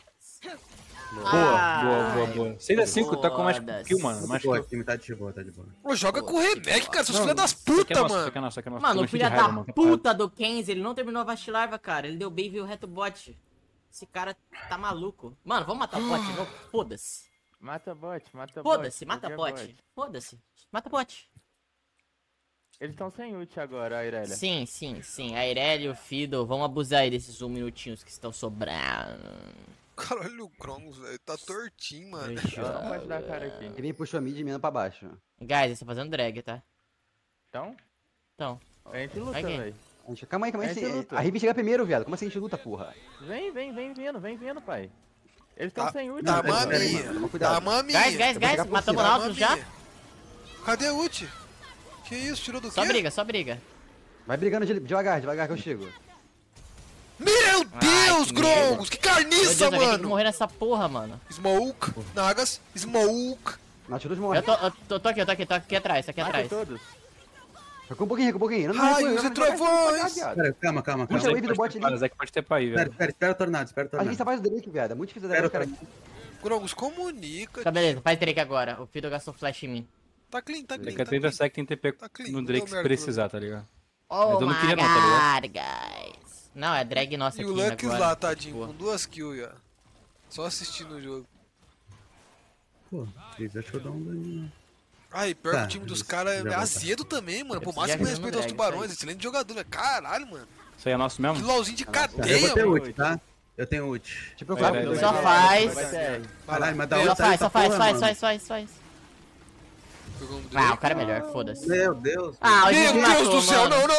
Boa. 6x5, tá com mais kill, mano. Mais Boa, kill. o time tá de boa, tá de boa. Pô, joga com o Renek, cara. Seus Não, filhos das Isso aqui é putas, nosso, isso mano. aqui é nosso, isso aqui é nosso. Mano, Tô o filho cheio de da raiva, mano. puta do Kenzie, ele não terminou a vacilarva, cara. Ele deu bait e viu o reto bot. Esse cara tá maluco. Mano, vamos matar o bot de novo? Foda-se. Mata bot, mata bot. Foda-se, mata qualquer bot. Foda-se. Mata bot. Eles estão sem ult agora, a Irelia. Sim. A Irelia e o Fiddle, vamos abusar aí desses 1 minutinhos que estão sobrando. Cara, olha o Grongos, velho. Tá tortinho, mano. Ela não pode dar cara aqui. Riven puxou a mid e mina pra baixo. Guys, eles estão fazendo drag, tá? Então, Então. a gente luta, Vai quem? velho. Calma aí, A gente luta. a Riven chega primeiro, viado. Como assim a gente luta, porra? Vem vindo, pai. Eles estão Tá, sem ult. tá velho. maminha. Toma cuidado. Tá maminha. Guys, chegar por matamos o cima. Nautilus já? Cadê a ult? Que isso? Tirou do quê? Só briga. Vai brigando devagar que eu chego. Meu Deus, que Grongos! Que Meu Deus, carniça, alguém tem que mano! morrer nessa porra, mano. Smoke, Nagas, Smoke. Nautilus morre. Eu tô aqui atrás, Mata atrás. todos. Recua um pouquinho. Não, Raios e trovões. Pera, calma. Puxa a wave do bot Cara, ali. Zé que pode ter pra ir, velho. Espera o tornado, A gente tá fazendo Drake, viado. É muito difícil dar cara aqui. Grongos, comunica. Tá, beleza, faz Drake agora. O Fiddle gastou flash em mim. Tá clean. Daqui a 30 seconds tem TP Tá clean, no não Drake deu se merda precisar, tá ligado? Oh Mas eu não my queria não, tá ligado? god, guys. Não, é drag nossa E aqui o Lux agora. lá, tadinho, Boa. com 2 kills, já. Só assistindo o jogo. Pô, deixa eu dar um daninho. Ai, pior que Tá, o time dos isso, caras já é vai azedo também, mano. Pô, preciso máximo de respeito aos drag, tubarões. isso Excelente jogador, velho. Caralho, mano. Isso aí é nosso Que mesmo? LOLzinho de Eu cadeia, vou ter mano. ult, tá? Eu tenho ult. Tipo, eu Vai, falo. vai, Só vai. faz. Vai ter R. Caralho, mas dá Só ult aí, faz. Ah, o cara é melhor, foda-se. Meu Deus. Ah, o Meu Gigi Deus matou, do céu, mano.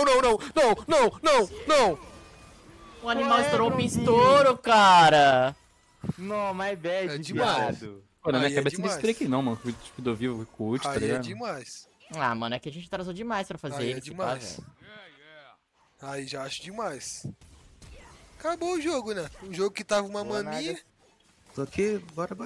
não. O animal estourou o pistouro, cara. Não, my bad, É demais. viado. Pô, na minha Aí é cabeça não demais. explica aqui não, mano. Speedou vivo com o ult, tá Aí é ligado? demais. Ah, mano, é que a gente atrasou demais pra fazer Aí é ele. demais. Aí já acho demais. Acabou o jogo, né? Um jogo que tava uma Boa, maminha. Nagas. Tô aqui, bora.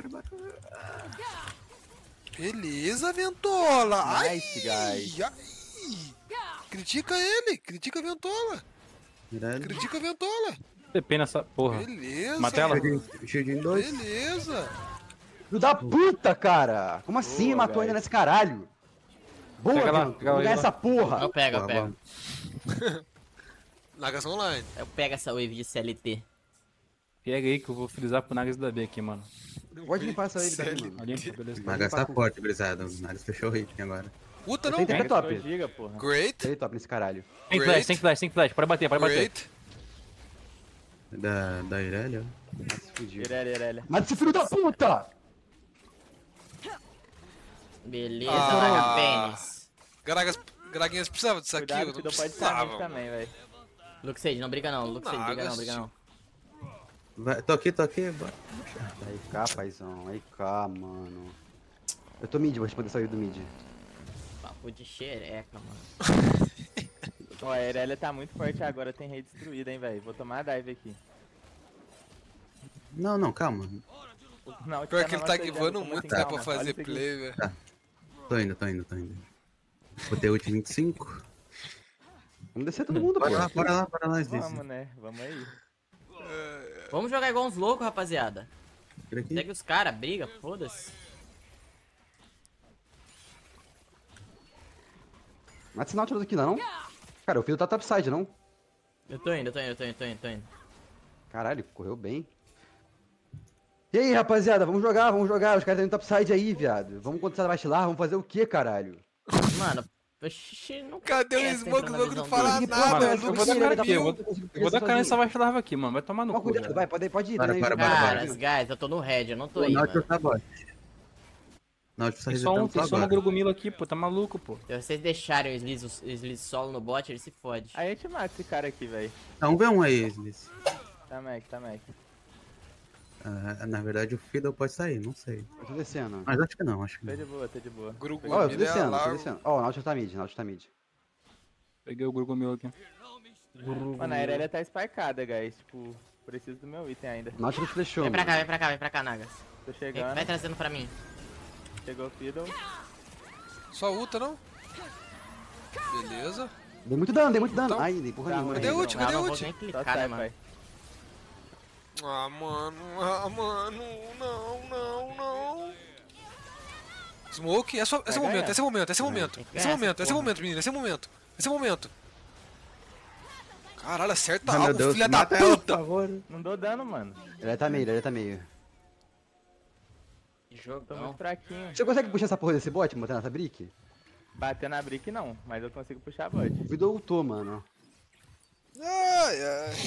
Beleza, Ventola. Nice, Ai, guys. ai. Critica ele, critica a Ventola. Miralho. Critica a Ventola. TP nessa porra. Beleza. Mata ela? mano. Shielding 2. Beleza. Filho da puta, cara! Como assim? Boa, Matou guys. ainda nesse caralho? Boa, Pega lá, Vento. pega Vamos lá, ganhar pega lá. essa porra! Eu pego, eu Boa, pego. Nagas Online. Eu pego essa wave de CLT. Pega aí que eu vou frisar pro Nagas da B aqui, mano. Pode limpar essa wave daí, Sério? mano. Ali, beleza. Nagas tá forte, brisado. O Nagas fechou o ritmo agora. Uta Eu não. tenho Nagas top. foi giga, porra. Great. Tem top nesse caralho. Tem Great. flash, tem flash. Pode bater, pode bater. Great. Da Irelia, ó. Nossa, fudiu. Irelia. Mata esse filho da puta! Beleza, Ah. Naga Pênis. Graguinhas precisava disso aqui? Cuidado Eu que não tu pode estar precisava. também, velho. Luke Sage, não briga não. Luke Sage, briga não, briga não. Vai, tô aqui, bora. Aí cá, paizão. Aí cá, mano. Eu tô mid, vou responder essa wave do mid. Papo de xereca, mano. Ó, a Irelia tá muito forte agora, tem rei destruída, hein, velho. Vou tomar a dive aqui. Não, calma. Não, Pior que ele tá guivando guivando muito, né, pra fazer play, velho. Tô indo. Botei ult 25. Vamos descer todo mundo, Bora pô. lá, nós Vamos, né? Vamos aí. Vamos jogar igual uns loucos, rapaziada. Por aqui. Segue os caras, briga, foda-se. Mata esse Nautilus aqui, não? Cara, o filho tá topside, não? Eu tô indo. Caralho, correu bem. E aí, rapaziada, vamos jogar. Os caras estão indo topside aí, viado. Vamos contra essa Bastilar, vamos fazer o que, caralho? Mano, oxi, não Cadê o quer Smoke? entrar O na Smoke não visão fala dele. nada, Mano, mano. eu vou dar cara aqui, eu vou dar cara nessa larva aqui, mano. Vai tomar no Toma cu. cuidado, velho. vai, pode ir. Para, né? para. Caras, guys, eu tô no red, eu não tô O aí, Nautilus mano. tá bot. Nautilus tá Tem só resetando só tem só um agora. Grugumilo aqui, pô. Tá maluco, pô. Se vocês deixarem o Sliz solo no bot, ele se fode. Aí a gente mata esse cara aqui, velho. Tá 1v1 aí, Sliss. Tá Mac. Ah, na verdade o Fiddle pode sair, não sei. Eu tô descendo. Mas acho que não. Tá de boa. Grugo, Ó, eu tô ele é descendo, lá, tô descendo. Ó, o Nautilus tá mid. Peguei o Grugumilo aqui. Mano, a Irelia tá spikeada, guys. Tipo, preciso do meu item ainda. O Nautilus flechou, Vem mano. pra cá, Nagas. Tô chegando. Vai trazendo pra mim. Chegou o Fiddle. Só Uta, não? Beleza. Dei muito dano. Então, Ai, dei porra tá nenhuma. Cadê aí, o ult? não. Cadê Não, o não ult? vou nem Só clicar, né, sai, mano. pai. Ah, mano, não. Smoke, esse é o momento, esse é o momento, menino, esse é o momento. Caralho, acerta Ah, meu algo, Deus, filha da mata ela, por puta. favor. Não dou dano, mano. Ele tá meio. Tô Jogão. muito fraquinho. Você consegue puxar essa porra desse bot, botar nessa brick? Bater na brick não, mas eu consigo puxar a bot. O Vidal ultou, mano. Ai.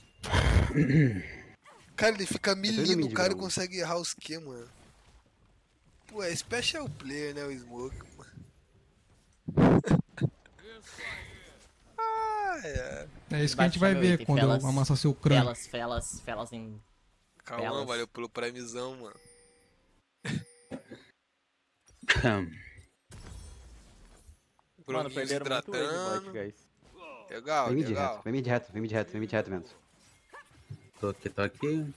Cara, ele fica tô indo milindo, mid, o cara Bruno. consegue errar os que, mano? Pô, é special player, né, o Smoke, mano. É isso que a gente vai ver quando eu amassar seu crânio. Felas em... Calma, Belas. valeu pelo primezão, mano. Mano, Broguinho se perderam muito wave hidratando. bot, guys. Legal, Vem mid legal. reto, vem mid reto, Vento. Tô aqui.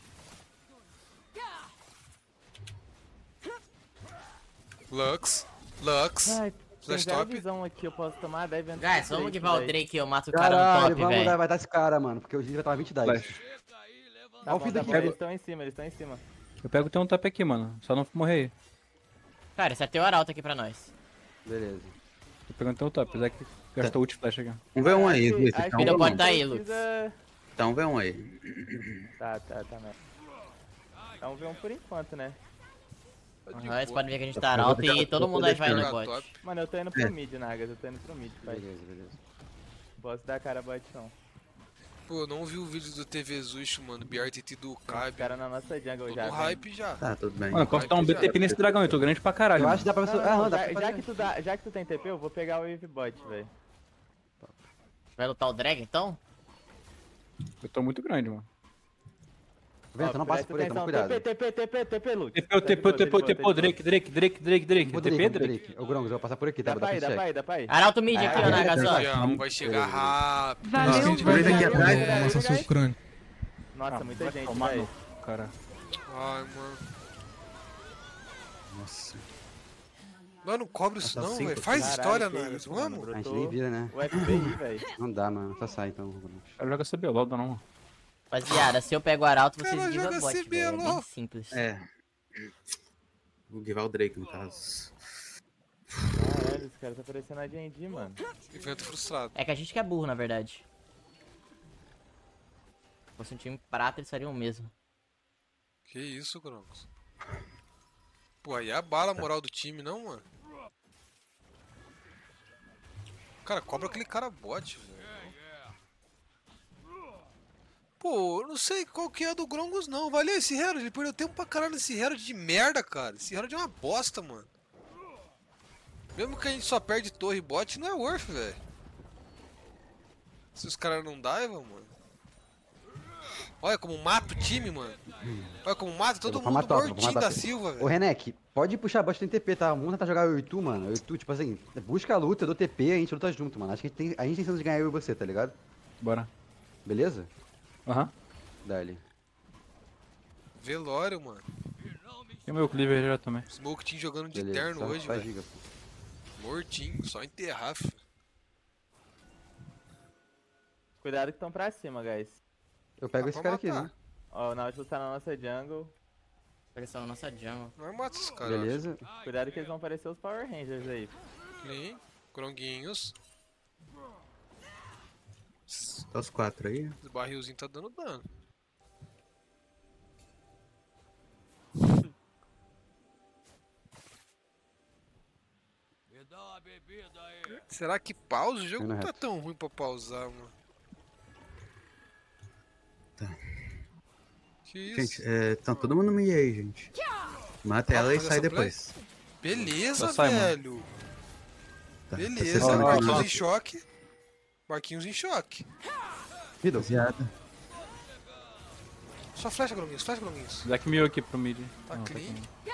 Lux. Ai, tem Flash zero top. visão aqui, eu posso tomar a dive antes Guys, do vamos Drake, givar o véi. Drake e eu mato o cara no Caralho, top, vamos velho. vai dar esse cara, mano, porque o Gil vai tomar 20 dives. Tá Ó o bom, Fiddle tá aqui, bom, pega. eles estão em cima. Eu pego tem um top aqui, mano. Só não morrer aí. Cara, esse é teu arauto aqui pra nós. Beleza. Tô pegando tem um top, apesar que gastou ult flash aqui. 1v1 aí, Sliss. Acho Tá que Ele pode 1v1. tá aí, Lux. Precisa- Tá 1v1 aí. Tá, né. Tá um V1 por enquanto, né? Vocês podem ver que a gente tá arauto e todo mundo aí vai no jogar bot. top. Mano, eu tô indo pro mid, Nagas, eu tô indo pro mid, pai. Beleza. Posso dar cara bot não. Pô, eu não vi o vídeo do TV Zush, mano. BRTT do Kai. Cara na nossa jungle Tô já. no hype já. Tá, tudo bem. Mano, posso dar um BTP nesse dragão, eu tô grande pra caralho. Eu mano. acho que dá pra você. Não, dá pra fazer. já que tu tem TP, eu vou pegar o Wave Bot, velho. Vai lutar o drag então? Eu tô muito grande, mano. Vento, não passa por aí, toma cuidado. TP, Luke. TP, Drake. Vou TP, Drake. Ô, Grongos, eu vou passar por aqui, tá? Dá pra ir. Arauto mid aqui, ó, na Nagasó. Não, vai chegar rápido. Acho que a gente vai ver como amassar seu crânio. Nossa, muita gente, Tomar velho. no cara. Ai, mano. Nossa. Mano, não cobre isso Tá não, cinco, velho. Faz Caralho, história, que Nagas. isso, mano, Vamos. A gente brotou nem vira, né? O FBI, velho. Não dá, mano. Só sai então, Grongos. O cara joga CBLOL, dá não. Rapaziada, se eu pego o Arauto, vocês Cara, divam joga bot, velho. É CBLOL. bem simples. É. Vou givar o Drake, no caso. Caralho, esse cara tá parecendo a Genji, mano. Evento frustrado. É que a gente que é burro, na verdade. Se fosse um time prata, eles fariam o mesmo. Que isso, Gronkos. Pô, aí abala a moral do time, não, mano? Cara, cobra aquele cara bot, velho. Pô, eu não sei qual que é a do Grongos, não. Valeu esse Herald, ele perdeu tempo pra caralho nesse Herald de merda, cara. Esse Herald é uma bosta, mano. Mesmo que a gente só perde torre e bot, não é worth, velho. Se os caras não daivam, mano. Olha como mata o time, mano. Olha como mata todo mundo mortinho da Silva, Ô, velho. Renek, pode puxar bastante TP, tá? Vamos tentar jogar eu e tu, mano. Eu e tu, tipo assim, busca a luta, eu dou TP, a gente luta junto, mano. Acho que a gente tem chance de ganhar eu e você, tá ligado? Bora. Beleza? Aham. Dá-lhe. Velório, mano. E o meu cleaver já também. Smoke Team jogando de Beleza, terno só hoje, faz velho. giga, pô. Mortinho, só enterrar, filho. Cuidado que estão pra cima, guys. Eu pego Dá esse pra cara aqui, matar. né? Ó, o Nautilus tá na nossa jungle. Eles são na nossa jungle. Não mata esses caras. Beleza. Cuidado que eles vão aparecer os Power Rangers aí. Clean. Gronguinhos. Tá os 4 aí. Os barrilzinhos tá dando dano. Será que pausa? O jogo não tá tão ruim pra pausar, mano. Tá. Que isso? Gente, tá todo mundo no meio aí, gente. Mata ela e fazer sai essa depois. Beleza, Só sai, mano. velho. Tá, Beleza, tá Marquinhos em choque. Marquinhos em choque. Fiddle. Só flecha, Gronguinhos, flecha, Gronguinhos. Black Mirror aqui pro mid. Tá Não, clean.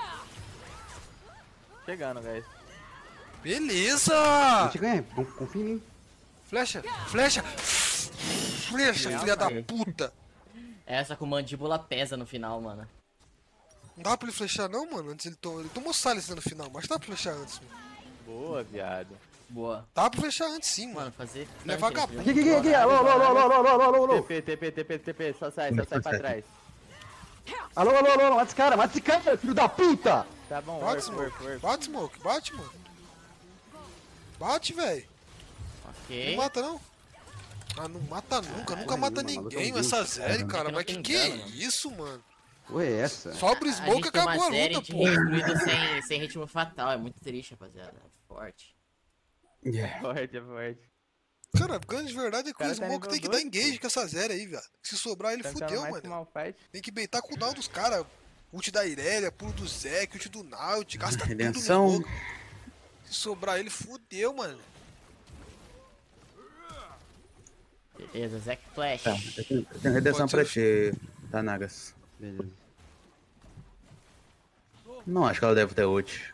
Chegando, guys. Beleza! A gente ganha, confia em mim. Flecha, flecha! Flecha, filha da puta! Essa com mandíbula pesa no final, mano. Não dá pra ele flechar não, mano? Antes ele tomou silence no final, mas dá pra flechar antes, mano. Boa, viado. Boa. Dá pra flechar antes sim, mano. Mano, fazer... Ele é vagabundo. Aqui, alô. TP, só sai pra trás. Alô, mata esse cara, filho da puta! Tá bom, Bate, Smoke. Bate, Smoke. Bate, mano. Bate, velho. Ok. Não mata, não? Ah, não mata nunca. Nunca Caralho, mata mano, ninguém maluco, essa série, cara. não Mas tem que é dano, mano. isso, mano? Ué, essa? Sobra o A Smoke e gente tem acabou uma a série luta, de pô. destruído sem ritmo fatal. É muito triste, rapaziada. É forte. Yeah. É forte. Cara, ganho de verdade é que o Cara, tá Smoke nível tem que 2, dar engage com essa série aí, velho. Se sobrar, ele Tentando fudeu, mais mano. tomar um fight. Tem que beitar com o down dos caras. Ult da Irelia, pulo do Zek, ult do Naut, gasta tudo no Redenção. Smoke. Se sobrar ele, fudeu, mano. Beleza, Zac Flash. Tá, eu tenho redenção pra ti, tá, Nagas. Beleza. Não acho que ela deve ter ult.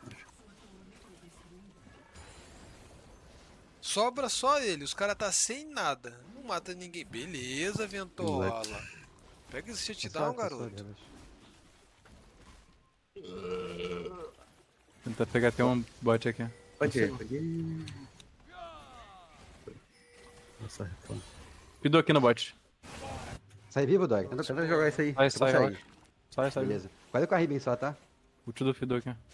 Sobra só ele, os caras tá sem nada. Não mata ninguém. Beleza, Ventola. Pega esse shutdown, garoto. Tentar pegar até um bot aqui. Pode ir, pode ir. Nossa, reforma. Pidou aqui no bot. Sai vivo, Dog. Tenta jogar isso aí. Sai, Eu vou sai, sair. Sai. Beleza. Quase com a Riven só, tá? Ult do Fidou aqui.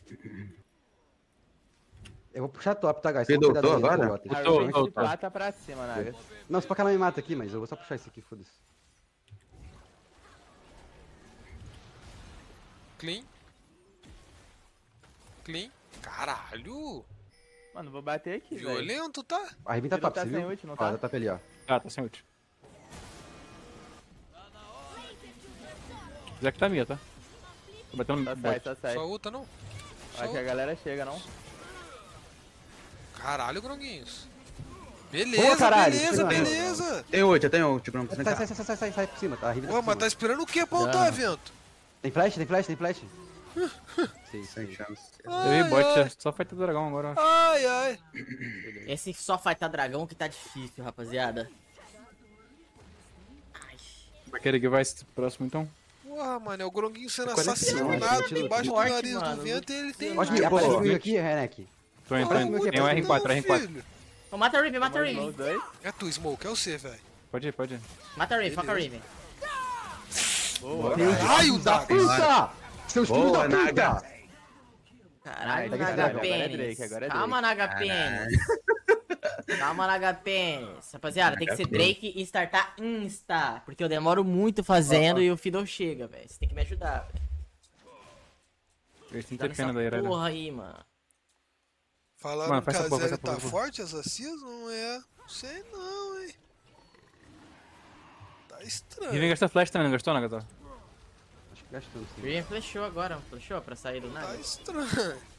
Eu vou puxar top, tá, guys? Fidou, Toma cuidado tô aí, agora? idiotas. A Tô, gente tô. de plata pra cima, Nagas. Não, se pra cá não me mata aqui, mas eu vou só puxar isso aqui, foda-se. Clean. Clean. Caralho. Mano, vou bater aqui, velho. Violento, tá? A Riven tá Fidel top, tá você sem viu? ult, não Ó, tá? tá top ali, ó. Ah, tá sem ult. Zé que tá minha, tá? Tô batendo Só no sai, bot. só sai. Só ulta, não? Só Acho que a ulta. galera chega, não? Caralho, Gronguinhos. Boa, Beleza, caralho, beleza, foi lá. beleza. Tem ult, eu tenho ult, Gronk. Sai por cima, tá? Riven Pô, mas tá esperando o que pra ultar, Vento? Tem flash, tem flash, tem flash. Sim, sem chance. Eu vi bot, só fight do dragão agora. Ai, ai. Esse só fightar dragão que tá difícil, rapaziada. Aquele que vai esse próximo então. Porra, mano, é o Gronguinho sendo 45, assassinado acho, debaixo do forte, nariz mano. do Vento e ele tem... Pode me aparece comigo aqui, Renek. Tô entrando. Tem um R4, R4. Ô, mata a Riven, mata a Os Riven. dois. É tu, Smoke, é você, velho. Pode ir, pode ir. Mata a Riven, foca a Riven. Boa. Raio da Puta! Seus filhos da Boa, Naga. puta! Caralho, Ai, Naga agora é Pênis. Drake, agora é Calma, Naga Pênis. Calma, Naga Pênis. Rapaziada, tem que ser Drake e startar insta. Porque eu demoro muito fazendo e o Fiddle chega, velho. Você tem que me ajudar, velho. Eles têm Tá que ter pena nessa da Irelia. porra aí, mano. Falaram Mano, que faz a essa porra, Zé faz essa tá porra. forte, as Acias não é. Não sei não, hein. Tá estranho. Riven gastou flash também, não gastou, não, Gato? Acho que gastando sim. Riven flechou agora, flechou pra sair do Tá Naga. estranho.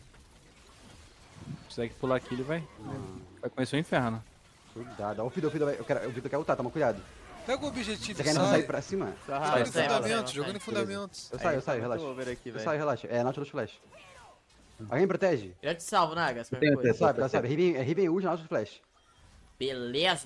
Se consegue pular aqui, ele vai. Vai conhecer o inferno. Cuidado. Ó, o Fiddle, o Fiddle quer ultar, toma cuidado. Pega o objetivo, Você quer não sair sai. pra cima? Só Jogando rala, em só sai, rala. fundamentos, sai, jogando em sai. fundamentos. Eu saio, relaxa. Over aqui, Eu velho. saio, relaxa. É, Nautilus Flash. Alguém protege? Eu te salvo, Naga, se Tenho, qualquer coisa. Sabe, sabe. Riven ult, Nautilus Flash. Beleza,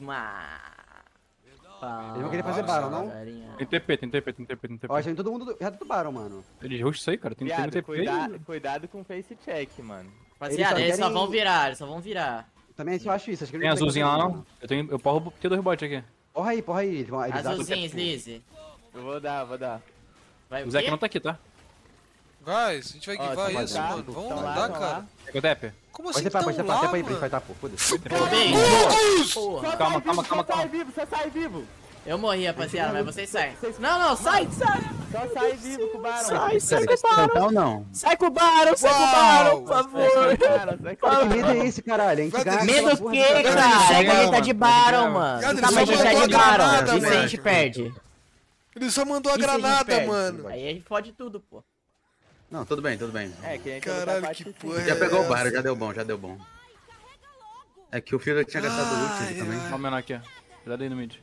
Eles vão querer fazer Baron, não? Tem TP, tem TP, tem TP, tem TP. Ó, já vem todo mundo reto do Baron, mano. Eles rusham isso aí, cara. Tem Viado, TP. cuidado com o face check, mano. Rapaziada, Eles eles só só vão querem- virar, eles só vão virar. Também eu acho isso. Acho que Tem eles não azulzinho lá, conseguem não? fazer, Eu porro ter dois bots aqui. Porra aí. Eles vão, eles Azulzinho, Slize. Eu vou dar. Vai O o Zé que quê? não tá aqui, tá? Guys, a gente vai Ó, guivar tão isso, lá, mano. Vamos tão lá, andar, tão cara. lá. Pega o TP. Como Pode assim ser tão pra lá, pra pra ele mano? fightar, pô. Foda-se. Bem, porra. Calma. Só sai vivo, só sai vivo. Eu morri, rapaziada, mas vocês saem. Não, sai! Só sai vivo com o Baron. Sai com o Baron! Então não. Sai com o Baron, sai com o Baron, por favor! Cara, sai com o Que medo é esse, caralho? A gente Vai ganha ter- Medo essa o porra quê, dessa Cara, cara? eles É que a gente só tá de Baron, mano. Cara, Tá, eles mas a só gente tá de mandou a Baron. granada, Isso a gente mano. perde. Ele só mandou a Isso a gente granada, perde. mano. Aí a gente pode tudo, pô. Não, tudo bem, tudo bem. É, que a gente Caralho, vai que lutar porra Já é pegou o essa? Baron, já deu bom. É que o Fiddle tinha gastado ult Ai, aqui também. Olha o menor aqui, ó. Já dei no mid.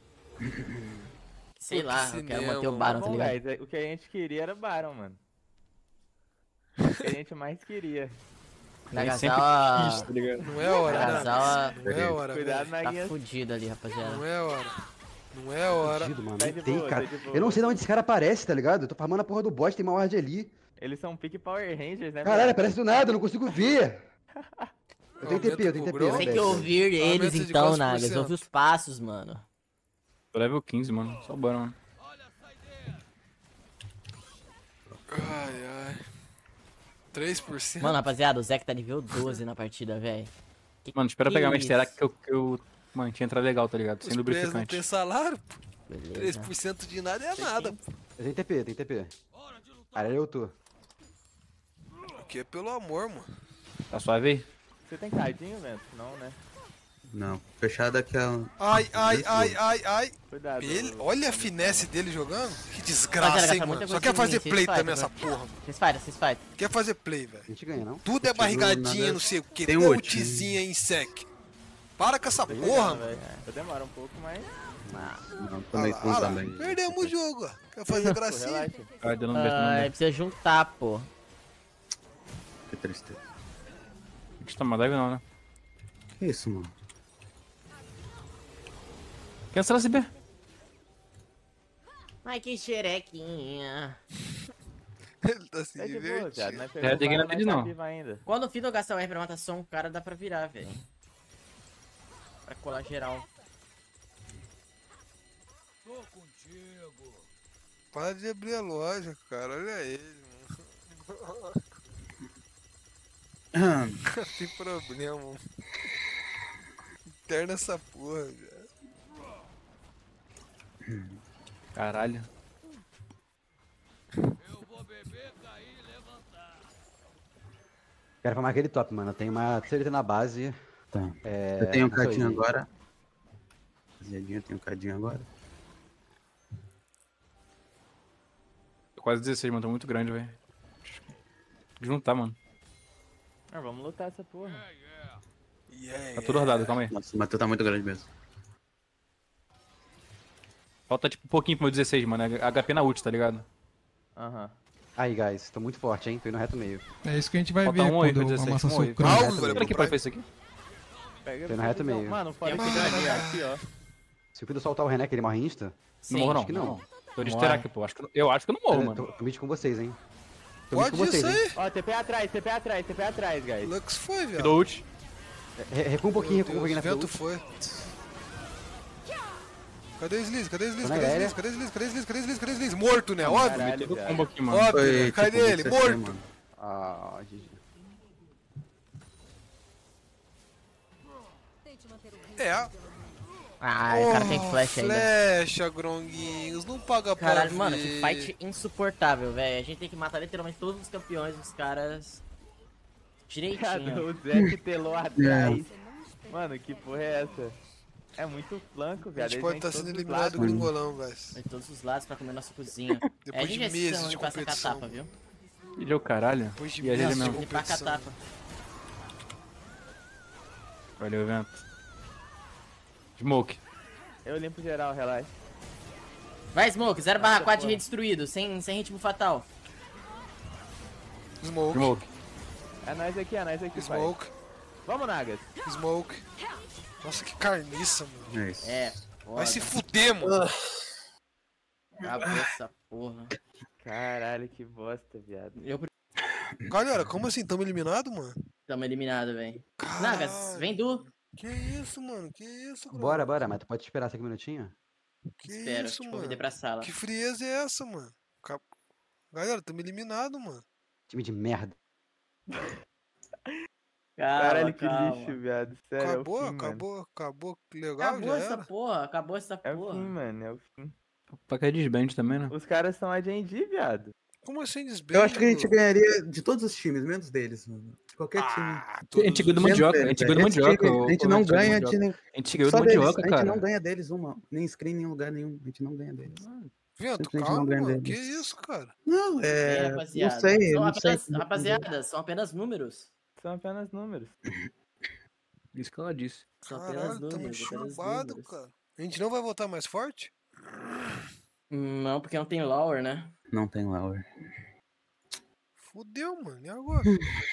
Sei lá, eu quero manter o cinema. Baron, tá Bom, ligado? guys, o que a gente queria era Baron, mano. O que a gente mais queria. Ele sempre Nagasawa. quis, tá ligado? Não é a hora, né? Nagasawa Não é a hora, Cuidado, velho. tá Naguinha. fudido ali, rapaziada. Não é a hora. Não é a hora. Fudido, mano. Tá Não de tem, boa, cara. tá de boa. Eu não sei de onde esse cara aparece, tá ligado? Eu tô farmando a porra do bot, tem uma ward ali. Eles são pique Power Rangers, né? Caralho, viado? aparece do nada, eu não consigo ver. Eu tenho TP, eu tenho TP. Aumenta o Tem né, que velho? ouvir eles Aumenta de então, quantos por Nagas. cento? Ouve os passos, mano. Tô level 15, mano. Só o Baron, mano. Ai. 3%. Mano, rapaziada, o Zeke tá nível 12 na partida, velho. Mano, espera pegar uma isso? esteira que eu. Mano, tinha entrada legal, tá ligado? Sem Os players não lubrificante. tem salário, pô. Beleza. 3% de nada é nada, pô. Eu tenho TP. Cara, eu tô. Aqui é pelo amor, mano. Tá suave aí? Você tem cardinho, Vento? Não, né? Não, fechada aquela. Ai. Cuidado. Olha a finesse dele jogando. Que Rapaziada, desgraça, hein, gasta mano. muita Só coisa quer em fazer mim, play vocês também fazem, essa porra, mano. Vocês fightam. Quer fazer play, velho. A gente ganha, não? Tudo é barrigadinha, nada. não sei o que. Tem Tudo é ult. ultizinha em sec. Para com essa Tô porra, jogando, mano. velho. Eu demoro um pouco, mas. Não, tomei full lá, também. perdemos o jogo, ó. Quer fazer Pô, gracinha? relaxa. Ah, deu no besta, não Ah, deu. precisa juntar, pô. Que tristeza. A gente toma dive não, né? Que isso, mano? Cancela esse B. Ai, que xerequinha. Ele tá se Tá de boa, viado. divertindo. Nós É, pegamos tem que o Baron, não nós tá não. vivo ainda. Quando o Fiddle gastar o R pra matar só um cara, dá pra virar, velho. Pra colar geral. Para de abrir a loja, cara. Olha ele, mano. Tem problema, mano. Interna essa porra, velho. Caralho. Quero farmar aquele top, mano. Eu tenho uma certeza na base. Tá. É, Eu tenho um isso aí. cadinho agora. Rapaziadinha, eu tenho um cadinho agora. Tô quase 16, mano. Tô muito grande, velho. Juntar, mano. Ah, vamos lutar essa porra. Tá tudo rodado, calma aí. Nossa, mas tu tá muito grande mesmo. Falta tipo um pouquinho pro meu 16, mano. É HP na ult, tá ligado? Aham. Aí, guys, tô muito forte, hein? Tô indo reto meio. É isso que a gente vai Falta ver um oi quando pro eu 16. amassar Um seu oi. crânio. Será que pode fazer isso aqui? Tô indo reto meio. Mano, fora Tem um que filho ali, ó. aqui, ó. Se o Fiddle soltar o René, ele morre insta? Não morro não. Acho que não. Tô de Morre. Sterak, pô. Eu acho que eu não morro, Eu mano. tô mid com vocês, hein? Tô mid Pode com vocês, isso hein? aí. Ó, TP atrás, TP atrás, guys. Lux foi, Me velho. dou ult. Recua um pouquinho, recua um pouquinho na Vento Fiddle. foi. Cadê o Sliz? Cadê o Sliz? Tô na Cadê o aérea. Sliz? Cadê o Sliz? Cadê o Sliz? Cadê o Sliz? Cadê o Sliz? Morto, né? Óbvio. Caralho, Tudo viado. combo aqui, mano. Óbvio, Foi, né? tipo, Cadê ele? 16, Morto. mano. Ah, GG. É. Ah, o cara tem flash ainda. Flecha, Gronguinhos. Não paga pra Caralho, mano, ver. que fight insuportável, velho. A gente tem que matar literalmente todos os campeões dos caras direitinho. O Zé que telou atrás. Mano, que porra é essa? É muito flanco, A viado. gente Eles pode vêm estar de sendo todos os eliminado do lados. gringolão, velho. De todos os lados pra comer nossa cozinha. Depois a de gente meses vai de limpar essa competição. catapa, viu? Ele é o caralho. Depois de E a GG meses de mesmo. Limpar a competição. catapa. Valeu, evento. Smoke. Eu limpo geral, relaxa. Vai, Smoke, 0/4 de redestruído, sem ritmo fatal. Smoke. Smoke. É nós aqui, pai. Smoke. Vamos, Nagas. Smoke. Nossa, que carniça, mano. É isso. É, Vai se foda. fuder, mano. Acabou essa porra. Caralho, que bosta, viado. Galera, como assim? Tamo eliminado, mano? Tamo eliminado, velho. Caralho. Nagas, vem Du. Que isso, mano? Que isso, Gronk? Bora, bora, mas tu pode esperar 5 minutinhos? Que Espera, isso, te mano? convidei pra sala. Que frieza é essa, mano? Galera, tamo eliminado, mano. Time de merda. Caralho, que calma. lixo, viado. Sério, Acabou, é o fim, mano. acabou. Legal, Acabou já essa era. porra, acabou essa É o porra. fim, mano, é o fim. Pra cair desband também, né? Os caras são a G&D, viado. Como assim desband? Eu acho que a gente ganharia de todos os times, menos deles, mano. De qualquer time. A gente ganhou do Menos Mandioca, a deles, gente ganhou do velho. Esse Mandioca. time, a gente não ganha de nem. A gente ganhou Só do deles. Mandioca, A gente cara. não ganha deles nem screen, nem lugar nenhum. A gente não ganha deles. Vento, Simplesmente calma, não ganha mano. Que deles. isso, cara? Não, É, não rapaziada. sei, São não sei. apenas, rapaziada, são apenas números. São apenas números. Isso que ela disse. São apenas Caralho, tamo números, apenas chumbado, números. cara. A gente não vai voltar mais forte? Não, porque não tem lower, né? Não tem Lauer. Fudeu, mano. E agora?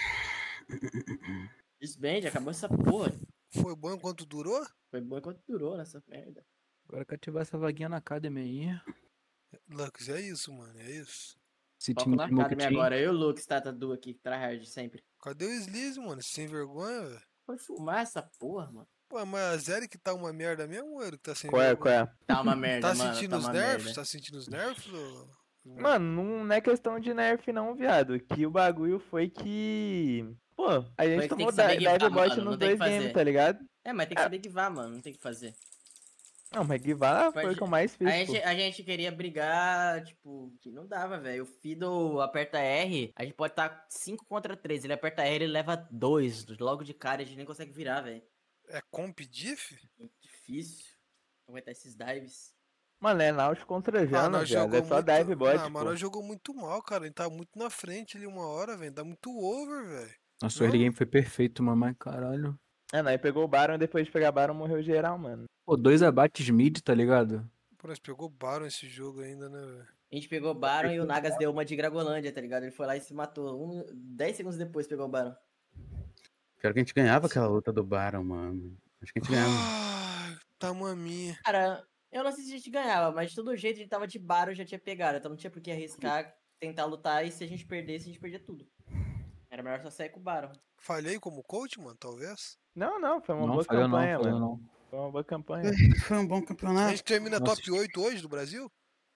Disband, acabou essa porra. Foi bom enquanto durou? Foi bom enquanto durou nessa merda. Agora que ativar essa vaguinha na Academy aí. Lux, é isso, mano. É isso. Esse Foco time na de Smoke Academy Team. agora. Eu e o Lux, Tatu aqui, tryhard sempre. Cadê o Sliz, mano? Sem vergonha, velho. Foi fumar essa porra, mano. Pô, mas a Zeri que tá uma merda mesmo ou ele que tá sem Qual é, vergonha? qual é? Tá uma merda, Tá mano. sentindo tá os uma nerfs? merda. Tá sentindo os nerfs? Ou... Mano, não é questão de nerf não, viado. Que o bagulho foi que... Pô, a Foi gente que tem tomou que saber dive guivar, bot mano, nos não tem que 2 games, fazer. tá ligado? É, mas tem que saber guivar, mano. Não tem o que fazer. Não, mas guivar foi o que eu mais fiz, pô. A gente queria brigar, tipo, que não dava, velho. O Fiddle aperta R, a gente pode estar 5 contra 3. Ele aperta R, ele leva 2. Logo de cara, a gente nem consegue virar, velho. É comp diff? Muito difícil aguentar esses dives. Mano, é Naut contra Jana, nós viado. É jogou só muito... dive bot, Ah, mas pô. nós jogou muito mal, cara. A gente tá muito na frente ali uma hora, velho. Dá muito over, velho. Nossa, o early game foi perfeito, mamãe, caralho. É, nós pegou o Baron e depois de pegar Baron morreu geral, mano. Pô, 2 abates mid, tá ligado? Pô, nós pegou Baron esse jogo ainda, né, velho? A gente pegou o Baron e o Nagas deu uma de Gragolândia, tá ligado? Ele foi lá e se matou. 10 segundos depois pegou o Baron. Pior que a gente ganhava aquela luta do Baron, mano. Acho que a gente ganhava. Ah, tá maminha. Cara, eu não sei se a gente ganhava, mas de todo jeito a gente tava de Baron, já tinha pegado. Então não tinha por que arriscar, tentar lutar, e se a gente perdesse, a gente perdia tudo. Era melhor só sair com o Baron. Falhei como coach, mano, talvez? Não, foi uma Não, boa falhou campanha, não, falhou mano. não. Foi uma boa campanha. Foi um bom A campeonato. gente termina Nossa. top 8 hoje do Brasil?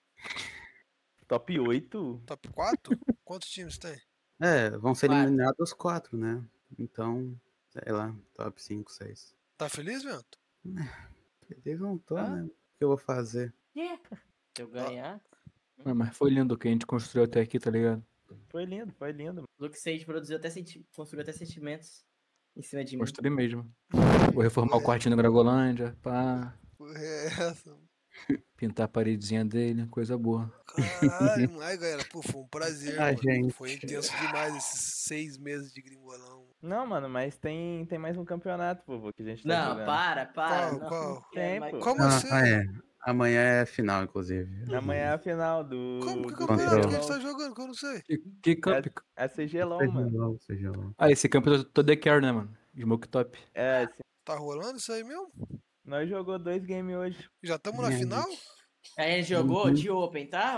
Top 8? Top 4? Quantos times tem? É, vão ser 4. eliminados os 4, né? Então, sei lá, top 5, 6. Tá feliz, Vento? Eles não tô, né? O que eu vou fazer? Se eu ganhar, Ah, mas foi lindo o que a gente construiu até aqui, tá ligado? Foi lindo, foi lindo. Luke Sage produziu até construiu até sentimentos em cima de mim. Construí mesmo. Vou reformar o quartinho da Gragolândia, pá. Porra, é essa? Pintar a paredezinha dele, coisa boa. Caralho, ai, galera, pô, foi um prazer, Ai, mano. gente. Foi intenso demais esses 6 meses de gringolão. Não, mano, mas tem mais um campeonato, pô, que a gente tá Não, jogando. para. Qual, Não, qual? não quero mais. Tem, pô. Como assim? É. Amanhã é a final, inclusive. Amanhã é a final do. Como que do campeonato que a Control. gente tá jogando que eu não sei? Que camp? É CGLOL, mano. Ah, esse camp eu tô de care, né, mano? Smoke top. É, sim. Tá rolando isso aí mesmo? Nós jogou 2 games hoje. Já estamos na final? A gente jogou de Open, tá?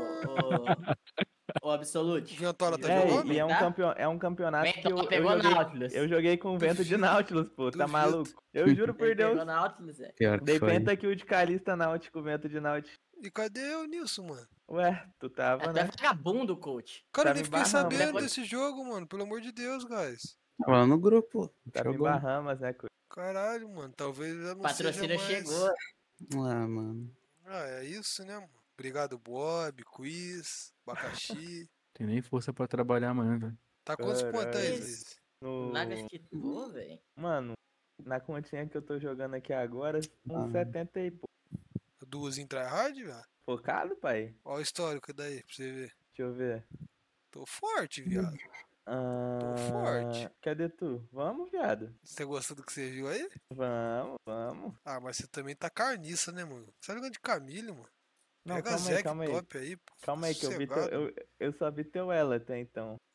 O Absolute. Ventola tá É, jogando? e é um campeonato que Ventola pegou Nautilus. eu joguei com vento de Nautilus, pô, tá Duvido. maluco? Eu juro por Ele Deus. pegou Nautilus, é. Pior que Dei foi. pentakill de Calista Náutico, vento de Náutico. E cadê eu nisso, mano? Ué, tu tava, Até né? vagabundo, coach. Cara, eu Tá nem me fiquei barrando, sabendo depois- desse jogo, mano. Pelo amor de Deus, guys. Tava lá no grupo. Tava em Jogou. Bahamas, né, coach? Caralho, mano. Talvez eu não Patrocínio seja mais... chegou. Ah, mano. Ah, é isso, né, mano? Obrigado, Bob, Quiz, Abacaxi. Tem nem força pra trabalhar amanhã, velho. Tá quantos Caralho. pontos aí, Luiz? No... Nagas quitou, velho. Mano, na continha que eu tô jogando aqui agora, uns Ah. 70 e pouco. Duas em tryhard, velho? Focado, pai? Olha o histórico daí, pra você ver. Deixa eu ver. Tô forte, viado. Ah, forte. Cadê tu? Vamos, viado. Você gostou do que você viu aí? Vamos. Ah, mas você também tá carniça, né, mano? Você tá jogando de Camille, mano? Não, Pega calma aí, Zek calma aí. top aí, pô. Calma aí, que eu vi Sossegado. eu só vi teu ela até então.